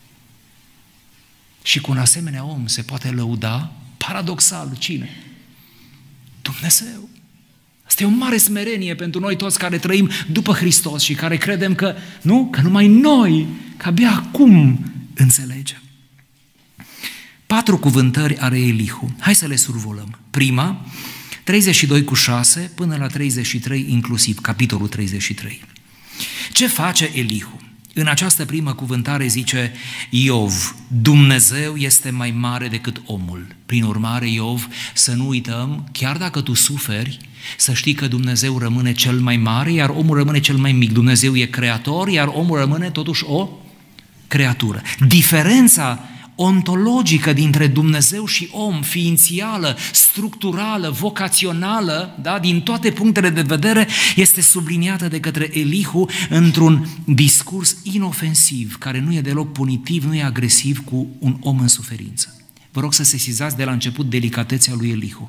Și cu un asemenea om se poate lăuda, paradoxal, cine? Dumnezeu. Asta e o mare smerenie pentru noi toți care trăim după Hristos și care credem că, nu? Că numai noi, că abia acum înțelegem. Patru cuvântări are Elihu. Hai să le survolăm. Prima, treizeci și doi cu șase până la treizeci și trei inclusiv, capitolul treizeci și trei. Ce face Elihu? În această primă cuvântare zice Iov, Dumnezeu este mai mare decât omul. Prin urmare, Iov, să nu uităm, chiar dacă tu suferi, să știi că Dumnezeu rămâne cel mai mare, iar omul rămâne cel mai mic. Dumnezeu e creator, iar omul rămâne totuși o creatură. Diferența ontologică dintre Dumnezeu și om, ființială, structurală, vocațională, da, din toate punctele de vedere, este subliniată de către Elihu într-un discurs inofensiv, care nu e deloc punitiv, nu e agresiv cu un om în suferință. Vă rog să sesizați de la început delicatețea lui Elihu.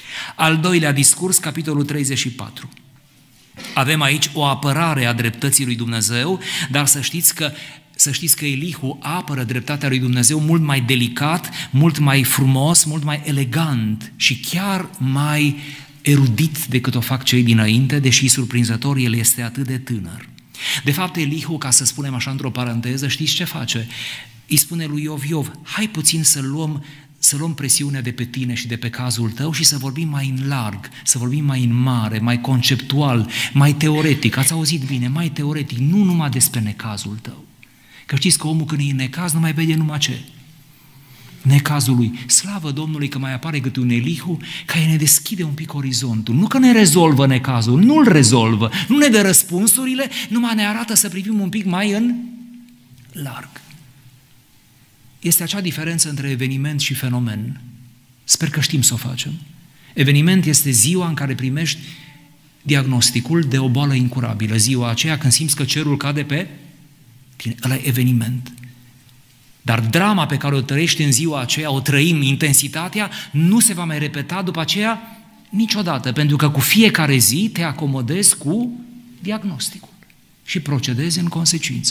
Al doilea discurs, capitolul treizeci și patru. Avem aici o apărare a dreptății lui Dumnezeu, dar să știți că, să știți că Elihu apără dreptatea lui Dumnezeu mult mai delicat, mult mai frumos, mult mai elegant și chiar mai erudit decât o fac cei dinainte, deși surprinzător, el este atât de tânăr. De fapt, Elihu, ca să spunem așa într-o paranteză, știți ce face? Îi spune lui Iov: Iov, hai puțin să luăm, să luăm presiunea de pe tine și de pe cazul tău și să vorbim mai în larg, să vorbim mai în mare, mai conceptual, mai teoretic. Ați auzit bine, mai teoretic, nu numai despre necazul tău. Că știți că omul când e în necaz nu mai vede numai ce? Necazul lui. Slavă Domnului că mai apare câte un Elihu care ne deschide un pic orizontul. Nu că ne rezolvă necazul, nu-l rezolvă, nu ne dă răspunsurile, numai ne arată să privim un pic mai în larg. Este acea diferență între eveniment și fenomen. Sper că știm să o facem. Eveniment este ziua în care primești diagnosticul de o boală incurabilă. Ziua aceea când simți că cerul cade pe tine. Ăla e eveniment. Dar drama pe care o trăiești în ziua aceea, o trăim, intensitatea, nu se va mai repeta după aceea niciodată, pentru că cu fiecare zi te acomodezi cu diagnosticul și procedezi în consecință.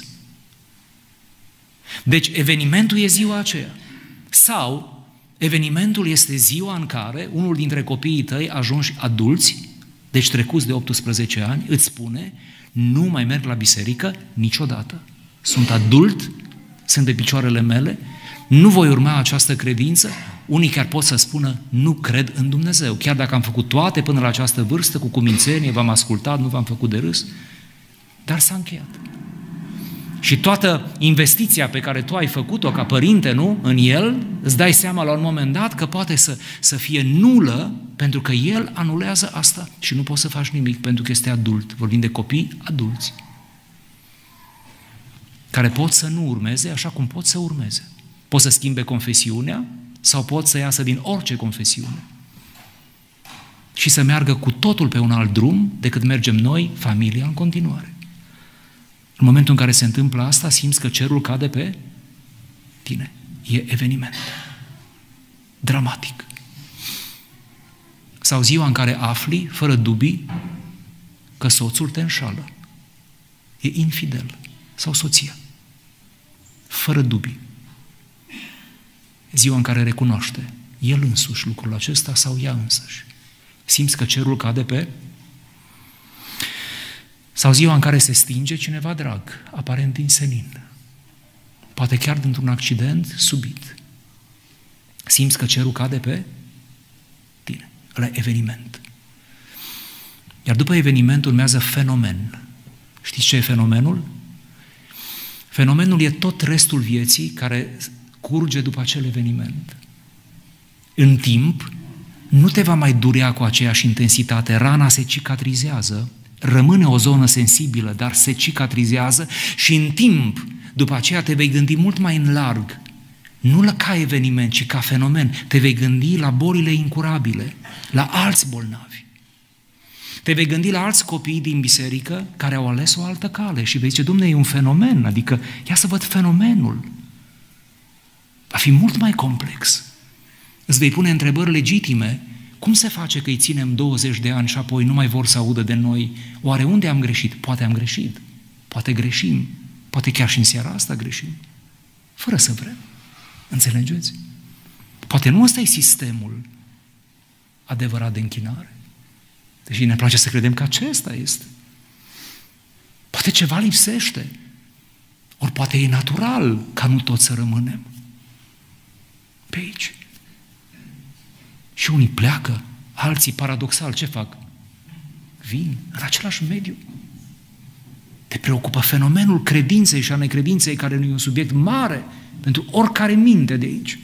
Deci evenimentul e ziua aceea. Sau evenimentul este ziua în care unul dintre copiii tăi ajungi adulți, deci trecuți de optsprezece ani, îți spune: nu mai merg la biserică niciodată. Sunt adult, sunt pe picioarele mele, nu voi urma această credință. Unii chiar pot să spună: nu cred în Dumnezeu. Chiar dacă am făcut toate până la această vârstă, cu cumințenie, v-am ascultat, nu v-am făcut de râs, dar s-a încheiat. Și toată investiția pe care tu ai făcut-o ca părinte, nu, în el, îți dai seama la un moment dat că poate să, să fie nulă, pentru că el anulează asta și nu poți să faci nimic, pentru că este adult. Vorbim de copii adulți, care pot să nu urmeze așa cum pot să urmeze. Pot să schimbe confesiunea sau pot să iasă din orice confesiune și să meargă cu totul pe un alt drum decât mergem noi, familia, în continuare. În momentul în care se întâmplă asta, simți că cerul cade pe tine. E eveniment dramatic. Sau ziua în care afli, fără dubii, că soțul te înșală, e infidel, sau soția, fără dubii. Ziua în care recunoaște el însuși lucrul acesta sau ea însăși. Simți că cerul cade pe... Sau ziua în care se stinge cineva drag, aparent din senin, poate chiar dintr-un accident subit. Simți că cerul cade pe tine. Ăla e eveniment. Iar după eveniment urmează fenomen. Știți ce e fenomenul? Fenomenul e tot restul vieții care curge după acel eveniment. În timp, nu te va mai durea cu aceeași intensitate, rana se cicatrizează, rămâne o zonă sensibilă, dar se cicatrizează și în timp, după aceea te vei gândi mult mai în larg, nu ca eveniment, ci ca fenomen. Te vei gândi la bolile incurabile, la alți bolnavi. Te vei gândi la alți copii din biserică care au ales o altă cale și vei zice: Dom'le, e un fenomen, adică ia să văd fenomenul. Va fi mult mai complex. Îți vei pune întrebări legitime. Cum se face că îi ținem douăzeci de ani și apoi nu mai vor să audă de noi? Oare unde am greșit? Poate am greșit. Poate greșim. Poate chiar și în seara asta greșim. Fără să vrem. Înțelegeți? Poate nu ăsta e sistemul adevărat de închinare. Deși ne place să credem că acesta este. Poate ceva lipsește. Ori poate e natural ca nu toți să rămânem pe aici. Și unii pleacă, alții paradoxal ce fac? Vin în același mediu. Te preocupă fenomenul credinței și a necredinței, care nu e un subiect mare pentru oricare minte de aici.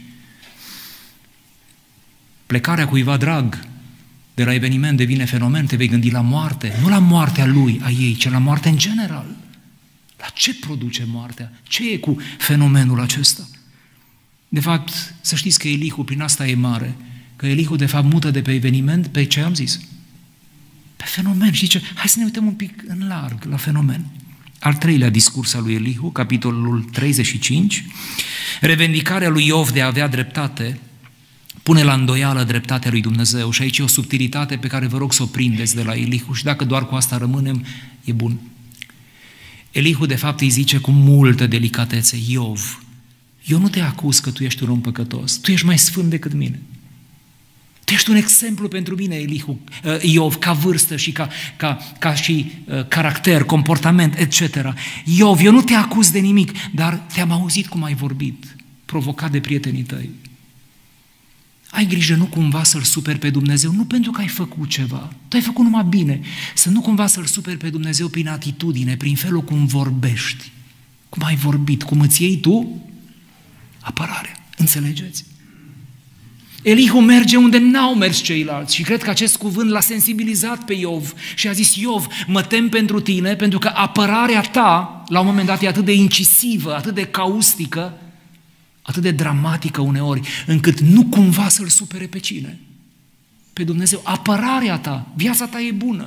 Plecarea cuiva drag de la eveniment devine fenomen, te vei gândi la moarte, nu la moartea lui, a ei, ci la moarte în general. La ce produce moartea? Ce e cu fenomenul acesta? De fapt, să știți că Elihu prin asta e mare, că Elihu de fapt mută de pe eveniment pe ce am zis? Pe fenomen. Știți ce? Hai să ne uităm un pic în larg la fenomen. Al treilea discurs al lui Elihu, capitolul treizeci și cinci, revendicarea lui Iov de a avea dreptate pune la îndoială dreptatea lui Dumnezeu și aici e o subtilitate pe care vă rog să o prindeți de la Elihu și dacă doar cu asta rămânem, e bun. Elihu de fapt îi zice cu multă delicatețe: Iov, eu nu te acuz că tu ești un om păcătos, tu ești mai sfânt decât mine. Tu ești un exemplu pentru mine, Elihu, Iov, ca vârstă și ca, ca, ca și uh, caracter, comportament, et cetera. Iov, eu nu te acuz de nimic, dar te-am auzit cum ai vorbit, provocat de prietenii tăi. Ai grijă nu cumva să-L superi pe Dumnezeu, nu pentru că ai făcut ceva, tu ai făcut numai bine, să nu cumva să-L superi pe Dumnezeu prin atitudine, prin felul cum vorbești, cum ai vorbit, cum îți iei tu apărarea. Înțelegeți? Elihu merge unde n-au mers ceilalți și cred că acest cuvânt l-a sensibilizat pe Iov și a zis: Iov, mă tem pentru tine, pentru că apărarea ta la un moment dat e atât de incisivă, atât de caustică, atât de dramatică uneori, încât nu cumva să-L supere pe cine? Pe Dumnezeu. Apărarea ta, viața ta e bună.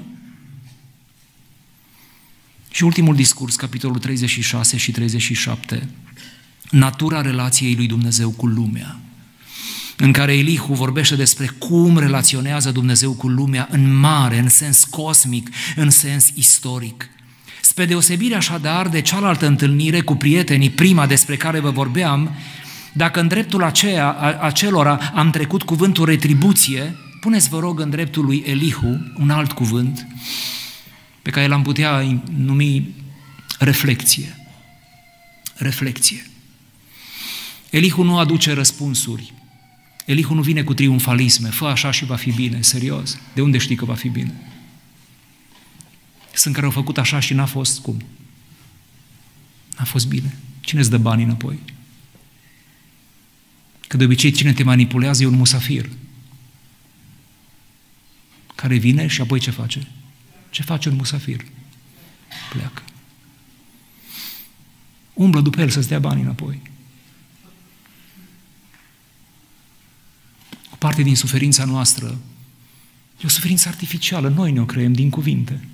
Și ultimul discurs, capitolul treizeci și șase și treizeci și șapte, natura relației lui Dumnezeu cu lumea, în care Elihu vorbește despre cum relaționează Dumnezeu cu lumea în mare, în sens cosmic, în sens istoric. Spre deosebire așadar de cealaltă întâlnire cu prietenii, prima despre care vă vorbeam, dacă în dreptul aceea, acelora am trecut cuvântul retribuție, puneți vă rog în dreptul lui Elihu un alt cuvânt pe care l-am putea numi reflecție. Reflecție. Elihu nu aduce răspunsuri. Elihu nu vine cu triumfalisme, fă așa și va fi bine, serios. De unde știi că va fi bine? Sunt care au făcut așa și n-a fost cum? N-a fost bine. Cine îți dă banii înapoi? Că de obicei cine te manipulează e un musafir care vine și apoi ce face? Ce face un musafir? Pleacă. Umblă după el să-ți dea banii înapoi. O parte din suferința noastră e o suferință artificială, noi ne-o creăm din cuvinte.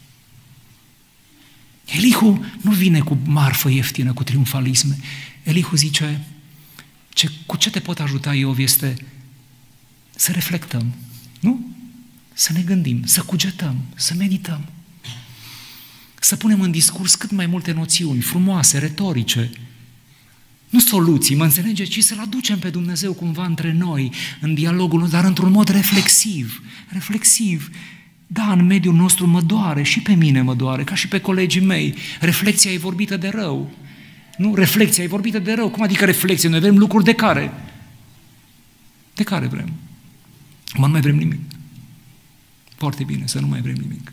Elihu nu vine cu marfă ieftină, cu triumfalisme. Elihu zice: ce, cu ce te pot ajuta, Iov, este să reflectăm, nu? Să ne gândim, să cugetăm, să medităm, să punem în discurs cât mai multe noțiuni frumoase, retorice, nu soluții, mă înțelegeți, ci să-L aducem pe Dumnezeu cumva între noi, în dialogul nostru, dar într-un mod reflexiv, reflexiv. Da, în mediul nostru mă doare, și pe mine mă doare, ca și pe colegii mei. Reflexia e vorbită de rău. Nu, reflexia e vorbită de rău. Cum adică reflexia? Noi vrem lucruri de care? De care vrem? Mă, nu mai vrem nimic. Foarte bine, să nu mai vrem nimic.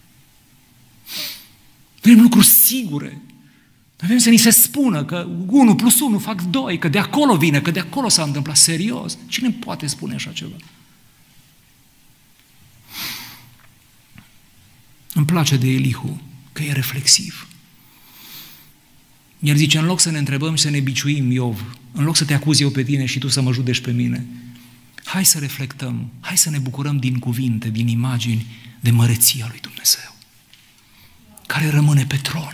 Vrem lucruri sigure. Vrem să ni se spună că unu plus unu fac doi, că de acolo vine, că de acolo s-a întâmplat. Serios? Cine poate spune așa ceva? Îmi place de Elihu, că e reflexiv. El zice, în loc să ne întrebăm și să ne biciuim, Iov, în loc să te acuz eu pe tine și tu să mă judești pe mine, hai să reflectăm, hai să ne bucurăm din cuvinte, din imagini de măreția lui Dumnezeu, care rămâne pe tron,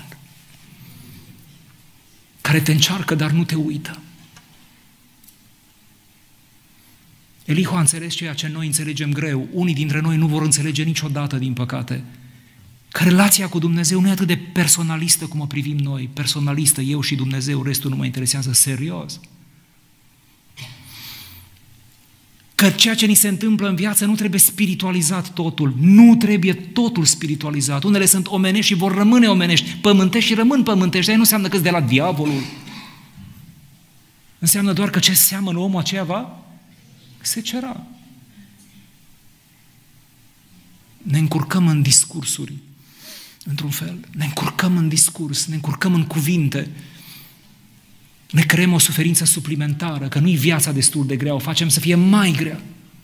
care te încearcă, dar nu te uită. Elihu a înțeles ceea ce noi înțelegem greu. Unii dintre noi nu vor înțelege niciodată, din păcate, că relația cu Dumnezeu nu e atât de personalistă cum o privim noi. Personalistă, eu și Dumnezeu, restul nu mă interesează. Serios. Că ceea ce ni se întâmplă în viață nu trebuie spiritualizat totul. Nu trebuie totul spiritualizat. Unele sunt omenești și vor rămâne omenești. Pământești și rămân pământești. Dar nu înseamnă că-s de la diavolul. Înseamnă doar că ce seamănă omul aceea va secera. Ne încurcăm în discursuri, într-un fel. Ne încurcăm în discurs, ne încurcăm în cuvinte. Ne creăm o suferință suplimentară, că nu-i viața destul de grea, o facem să fie mai grea.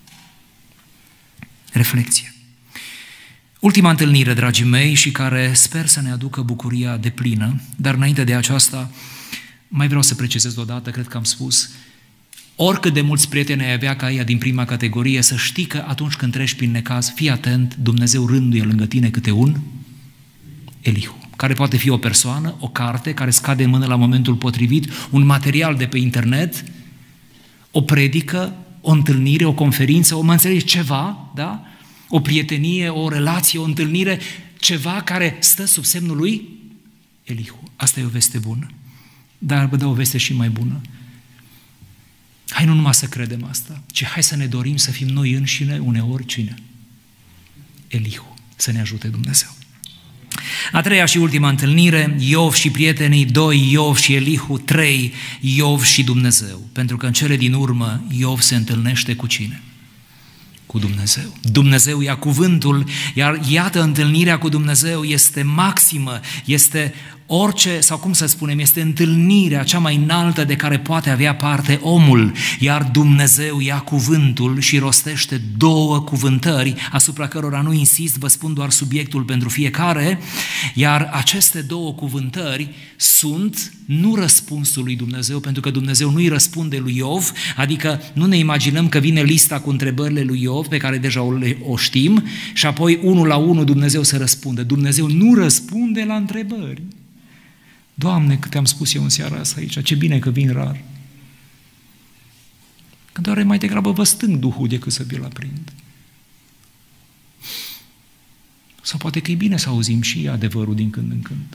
Reflecție. Ultima întâlnire, dragii mei, și care sper să ne aducă bucuria deplină, dar înainte de aceasta, mai vreau să precizez odată, cred că am spus, oricât de mulți prieteni ai avea ca ea din prima categorie, să știi că atunci când treci prin necaz, fii atent, Dumnezeu rânduie lângă tine câte un Elihu, care poate fi o persoană, o carte care îți cade în mână la momentul potrivit, un material de pe internet, o predică, o întâlnire, o conferință, o mă înțelegi, ceva, da? O prietenie, o relație, o întâlnire, ceva care stă sub semnul lui Elihu. Asta e o veste bună. Dar vă dau o veste și mai bună. Hai nu numai să credem asta, ci hai să ne dorim să fim noi înșine uneori cine? Elihu. Să ne ajute Dumnezeu. A treia și ultima întâlnire, Iov și prietenii, doi, Iov și Elihu, trei, Iov și Dumnezeu. Pentru că în cele din urmă Iov se întâlnește cu cine? Cu Dumnezeu. Dumnezeu ia cuvântul, iar iată întâlnirea cu Dumnezeu este maximă, este orice, sau cum să spunem, este întâlnirea cea mai înaltă de care poate avea parte omul, iar Dumnezeu ia cuvântul și rostește două cuvântări, asupra cărora nu insist, vă spun doar subiectul pentru fiecare, iar aceste două cuvântări sunt nu răspunsul lui Dumnezeu, pentru că Dumnezeu nu îi răspunde lui Iov, adică nu ne imaginăm că vine lista cu întrebările lui Iov, pe care deja o, o știm, și apoi unul la unul Dumnezeu să răspunde. Dumnezeu nu răspunde la întrebări. Doamne, cât am spus eu în seara asta aici, ce bine că vin rar. Că doar mai degrabă vă stâng Duhul decât să vi-l aprind. Sau poate că e bine să auzim și adevărul din când în când.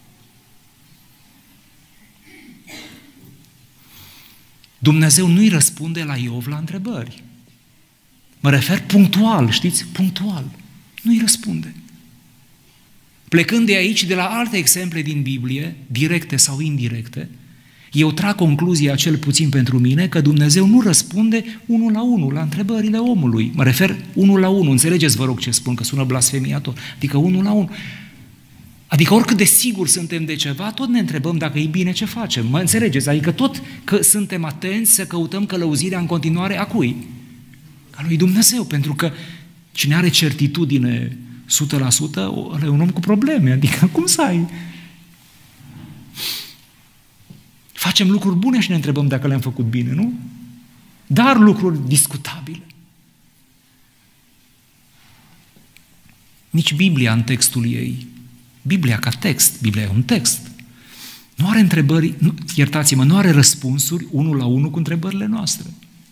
Dumnezeu nu-i răspunde la Iov la întrebări. Mă refer punctual, știți? Punctual. Nu-i răspunde. Plecând de aici, de la alte exemple din Biblie, directe sau indirecte, eu trag concluzia, cel puțin pentru mine, că Dumnezeu nu răspunde unul la unul la întrebările omului. Mă refer unul la unul. Înțelegeți, vă rog, ce spun, că sună blasfemiator. Adică unul la unul. Adică oricât de sigur suntem de ceva, tot ne întrebăm dacă e bine ce facem. Mă înțelegeți? Adică tot că suntem atenți să căutăm călăuzirea în continuare a cui? A lui Dumnezeu. Pentru că cine are certitudine o sută la sută, ăla e un om cu probleme. Adică cum să ai? Facem lucruri bune și ne întrebăm dacă le-am făcut bine, nu? Dar lucruri discutabile. Nici Biblia în textul ei, Biblia ca text, Biblia e un text, nu are întrebări, nu, iertați-mă, nu are răspunsuri unul la unul cu întrebările noastre.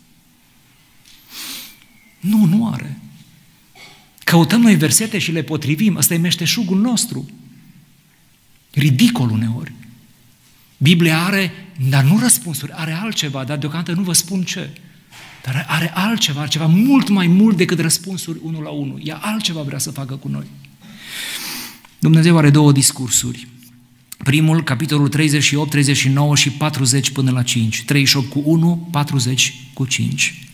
Nu, nu are. Căutăm noi versete și le potrivim, ăsta e meșteșugul nostru. Ridicol uneori. Biblia are, dar nu răspunsuri, are altceva, dar deocamdată nu vă spun ce. Dar are altceva, ceva mult mai mult decât răspunsuri unul la unul. Ea altceva vrea să facă cu noi. Dumnezeu are două discursuri. Primul, capitolul treizeci și opt, treizeci și nouă și patruzeci până la cinci. treizeci și opt cu unu, patruzeci cu cinci.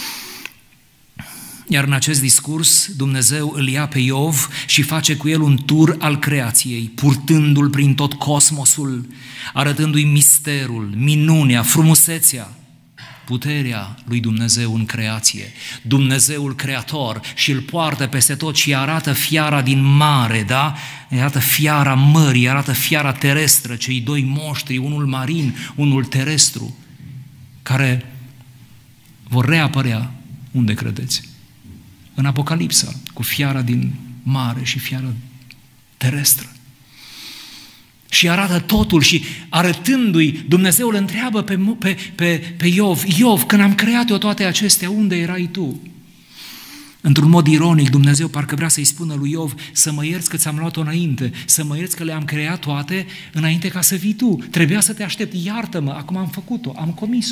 Iar în acest discurs Dumnezeu îl ia pe Iov și face cu el un tur al creației, purtându-l prin tot cosmosul, arătându-i misterul, minunea, frumusețea, puterea lui Dumnezeu în creație. Dumnezeul creator și îl poartă peste tot și arată fiara din mare, da? Arată fiara mării, arată fiara terestră, cei doi moștri, unul marin, unul terestru, care vor reapărea, unde credeți? În Apocalipsa, cu fiara din mare și fiara terestră. Și arată totul și arătându-i, Dumnezeu îl întreabă pe, pe, pe, pe Iov, Iov, când am creat eu toate acestea, unde erai tu? Într-un mod ironic, Dumnezeu parcă vrea să-i spună lui Iov, să mă ierți că ți-am luat-o înainte, să mă ierți că le-am creat toate înainte ca să vii tu. Trebuia să te aștept, iartă-mă, acum am făcut-o, am comis-o.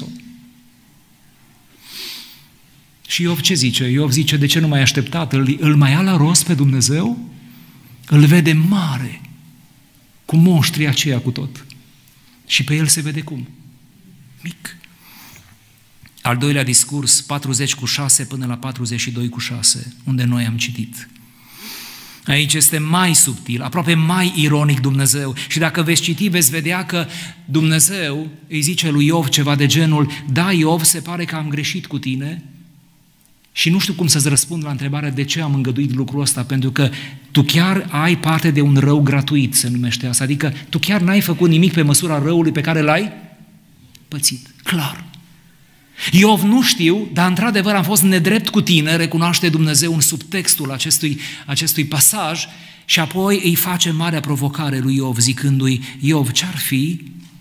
Și Iov ce zice? Iov zice, de ce nu m-ai așteptat? Îl, îl mai ia la rost pe Dumnezeu? Îl vede mare, cu monștrii aceia cu tot. Și pe el se vede cum? Mic. Al doilea discurs, patruzeci cu șase până la patruzeci și doi cu șase, unde noi am citit. Aici este mai subtil, aproape mai ironic Dumnezeu. Și dacă veți citi, veți vedea că Dumnezeu îi zice lui Iov ceva de genul, da, Iov, se pare că am greșit cu tine, și nu știu cum să-ți răspund la întrebarea de ce am îngăduit lucrul ăsta, pentru că tu chiar ai parte de un rău gratuit, se numește asta, adică tu chiar n-ai făcut nimic pe măsura răului pe care l-ai pățit, clar. Iov nu știu, dar într-adevăr am fost nedrept cu tine, recunoaște Dumnezeu în subtextul acestui, acestui pasaj și apoi îi face marea provocare lui Iov, zicându-i, Iov, ce-ar fi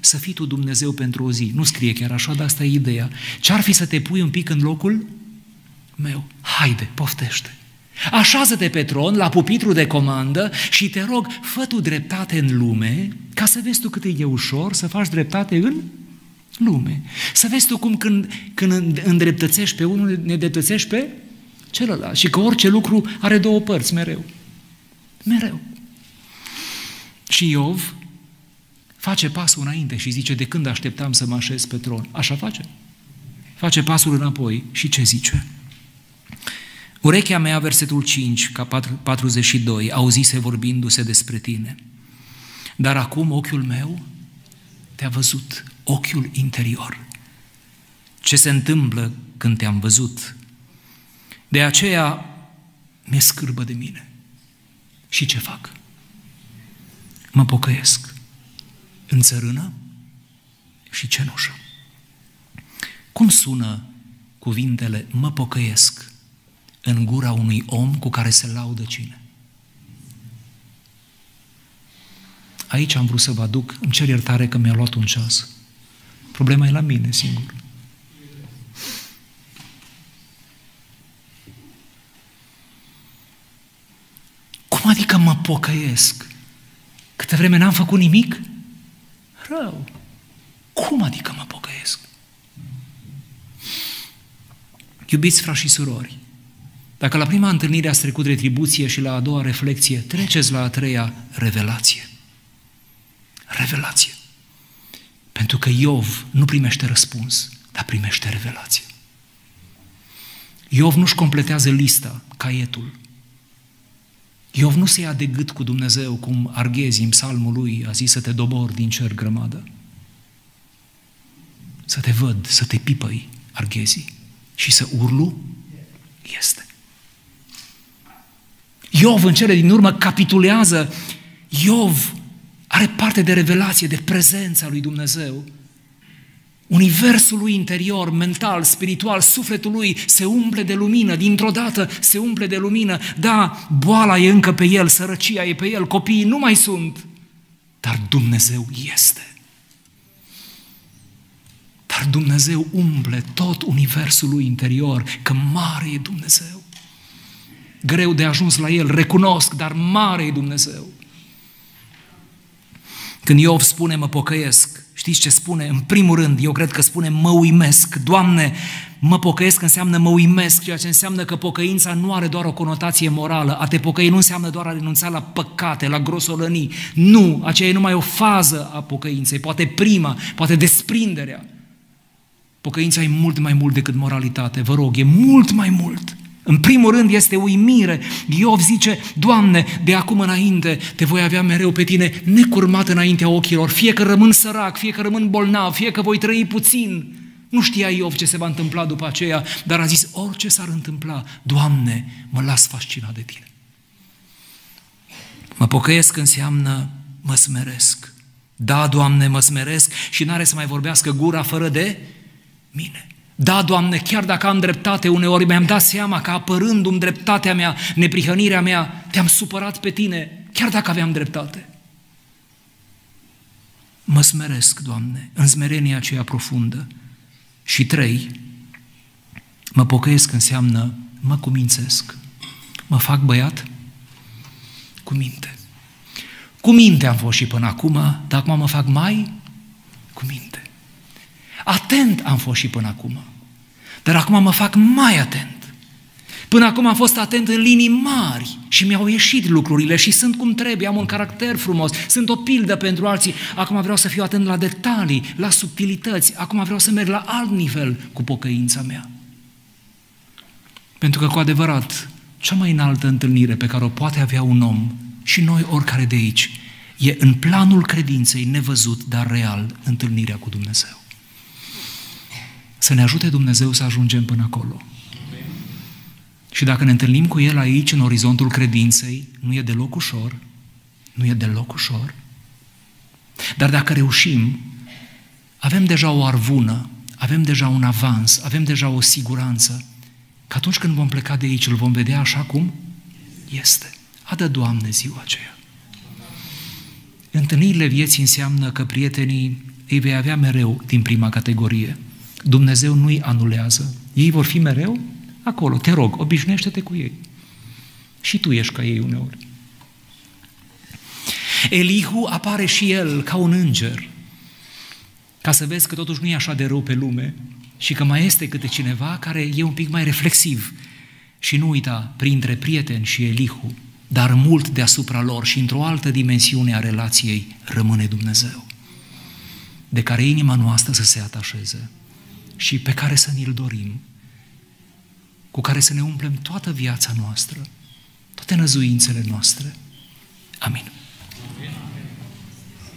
să fii tu Dumnezeu pentru o zi. Nu scrie chiar așa, dar asta e ideea. Ce-ar fi să te pui un pic în locul meu? Haide, poftește! Așează-te pe tron, la pupitru de comandă și te rog, fă tu dreptate în lume, ca să vezi tu cât e ușor să faci dreptate în lume. Să vezi tu cum când, când îndreptățești pe unul, ne dreptățești pe celălalt. Și că orice lucru are două părți, mereu. Mereu. Și Iov face pasul înainte și zice, de când așteptam să mă așez pe tron? Așa face. Face pasul înapoi și ce zice? Urechea mea, versetul cinci, ca patruzeci și doi, auzise vorbindu-se despre tine. Dar acum ochiul meu te-a văzut, ochiul interior. Ce se întâmplă când te-am văzut? De aceea mi-e scârbă de mine. Și ce fac? Mă pocăiesc în țărână și cenușă. Cum sună cuvintele mă pocăiesc în gura unui om cu care se laudă cine? Aici am vrut să vă aduc, îmi cer iertare că mi-a luat un ceas. Problema e la mine singur. Cum adică mă pocăiesc? Câte vreme n-am făcut nimic rău. Cum adică mă pocăiesc? Iubiți frați și surori, dacă la prima întâlnire ați trecut retribuție și la a doua reflexie, treceți la a treia revelație. Revelație. Pentru că Iov nu primește răspuns, dar primește revelație. Iov nu-și completează lista, caietul. Iov nu se ia de gât cu Dumnezeu, cum Arghezi în psalmul lui a zis să te dobor din cer grămadă. Să te văd, să te pipăi, Arghezi, și să urlu, este. Iov în cele din urmă capitulează. Iov are parte de revelație, de prezența lui Dumnezeu. Universul lui interior, mental, spiritual, sufletul lui se umple de lumină, dintr-o dată se umple de lumină. Da, boala e încă pe el, sărăcia e pe el, copiii nu mai sunt, dar Dumnezeu este. Dar Dumnezeu umple tot universul lui interior, că mare e Dumnezeu. Greu de ajuns la el, recunosc, dar mare e Dumnezeu. Când Iov spune mă pocăiesc, știți ce spune? În primul rând, eu cred că spune mă uimesc. Doamne, mă pocăiesc înseamnă mă uimesc, ceea ce înseamnă că pocăința nu are doar o conotație morală. A te pocăi nu înseamnă doar a renunța la păcate, la grosolănii. Nu, aceea e numai o fază a pocăinței, poate prima, poate desprinderea. Pocăința e mult mai mult decât moralitate, vă rog, e mult mai mult. În primul rând este uimire. Iov zice, Doamne, de acum înainte te voi avea mereu pe tine necurmat înaintea ochilor, fie că rămân sărac, fie că rămân bolnav, fie că voi trăi puțin. Nu știa Iov ce se va întâmpla după aceea, dar a zis, orice s-ar întâmpla, Doamne, mă las fascinat de tine. Mă pocăiesc înseamnă mă smeresc. Da, Doamne, mă smeresc și n-are să mai vorbească gura fără de mine. Da, Doamne, chiar dacă am dreptate, uneori mi-am dat seama că apărându-mi dreptatea mea, neprihănirea mea, te-am supărat pe tine, chiar dacă aveam dreptate. Mă smeresc, Doamne, în smerenia aceea profundă. Și trei, mă pocăiesc înseamnă mă cumințesc. Mă fac băiat cu minte. Cu minte am fost și până acum, dar acum mă fac mai cu minte. Atent am fost și până acum, dar acum mă fac mai atent. Până acum am fost atent în linii mari și mi-au ieșit lucrurile și sunt cum trebuie, am un caracter frumos, sunt o pildă pentru alții. Acum vreau să fiu atent la detalii, la subtilități, acum vreau să merg la alt nivel cu pocăința mea. Pentru că cu adevărat, cea mai înaltă întâlnire pe care o poate avea un om, și noi oricare de aici, e în planul credinței nevăzut, dar real, întâlnirea cu Dumnezeu. Să ne ajute Dumnezeu să ajungem până acolo. Și dacă ne întâlnim cu El aici, în orizontul credinței, nu e deloc ușor, nu e deloc ușor, dar dacă reușim, avem deja o arvună, avem deja un avans, avem deja o siguranță, că atunci când vom pleca de aici, îl vom vedea așa cum este. Adă, Doamne, ziua aceea. Întâlnirile vieții înseamnă că prietenii îi vei avea mereu din prima categorie. Dumnezeu nu-i anulează. Ei vor fi mereu acolo. Te rog, obișnuiește-te cu ei. Și tu ești ca ei uneori. Elihu apare și el ca un înger, ca să vezi că totuși nu e așa de rău pe lume și că mai este câte cineva care e un pic mai reflexiv. Și nu uita, printre prieteni și Elihu, dar mult deasupra lor și într-o altă dimensiune a relației rămâne Dumnezeu, de care inima noastră să se atașeze și pe care să ni-l dorim, cu care să ne umplem toată viața noastră, toate năzuințele noastre. Amin.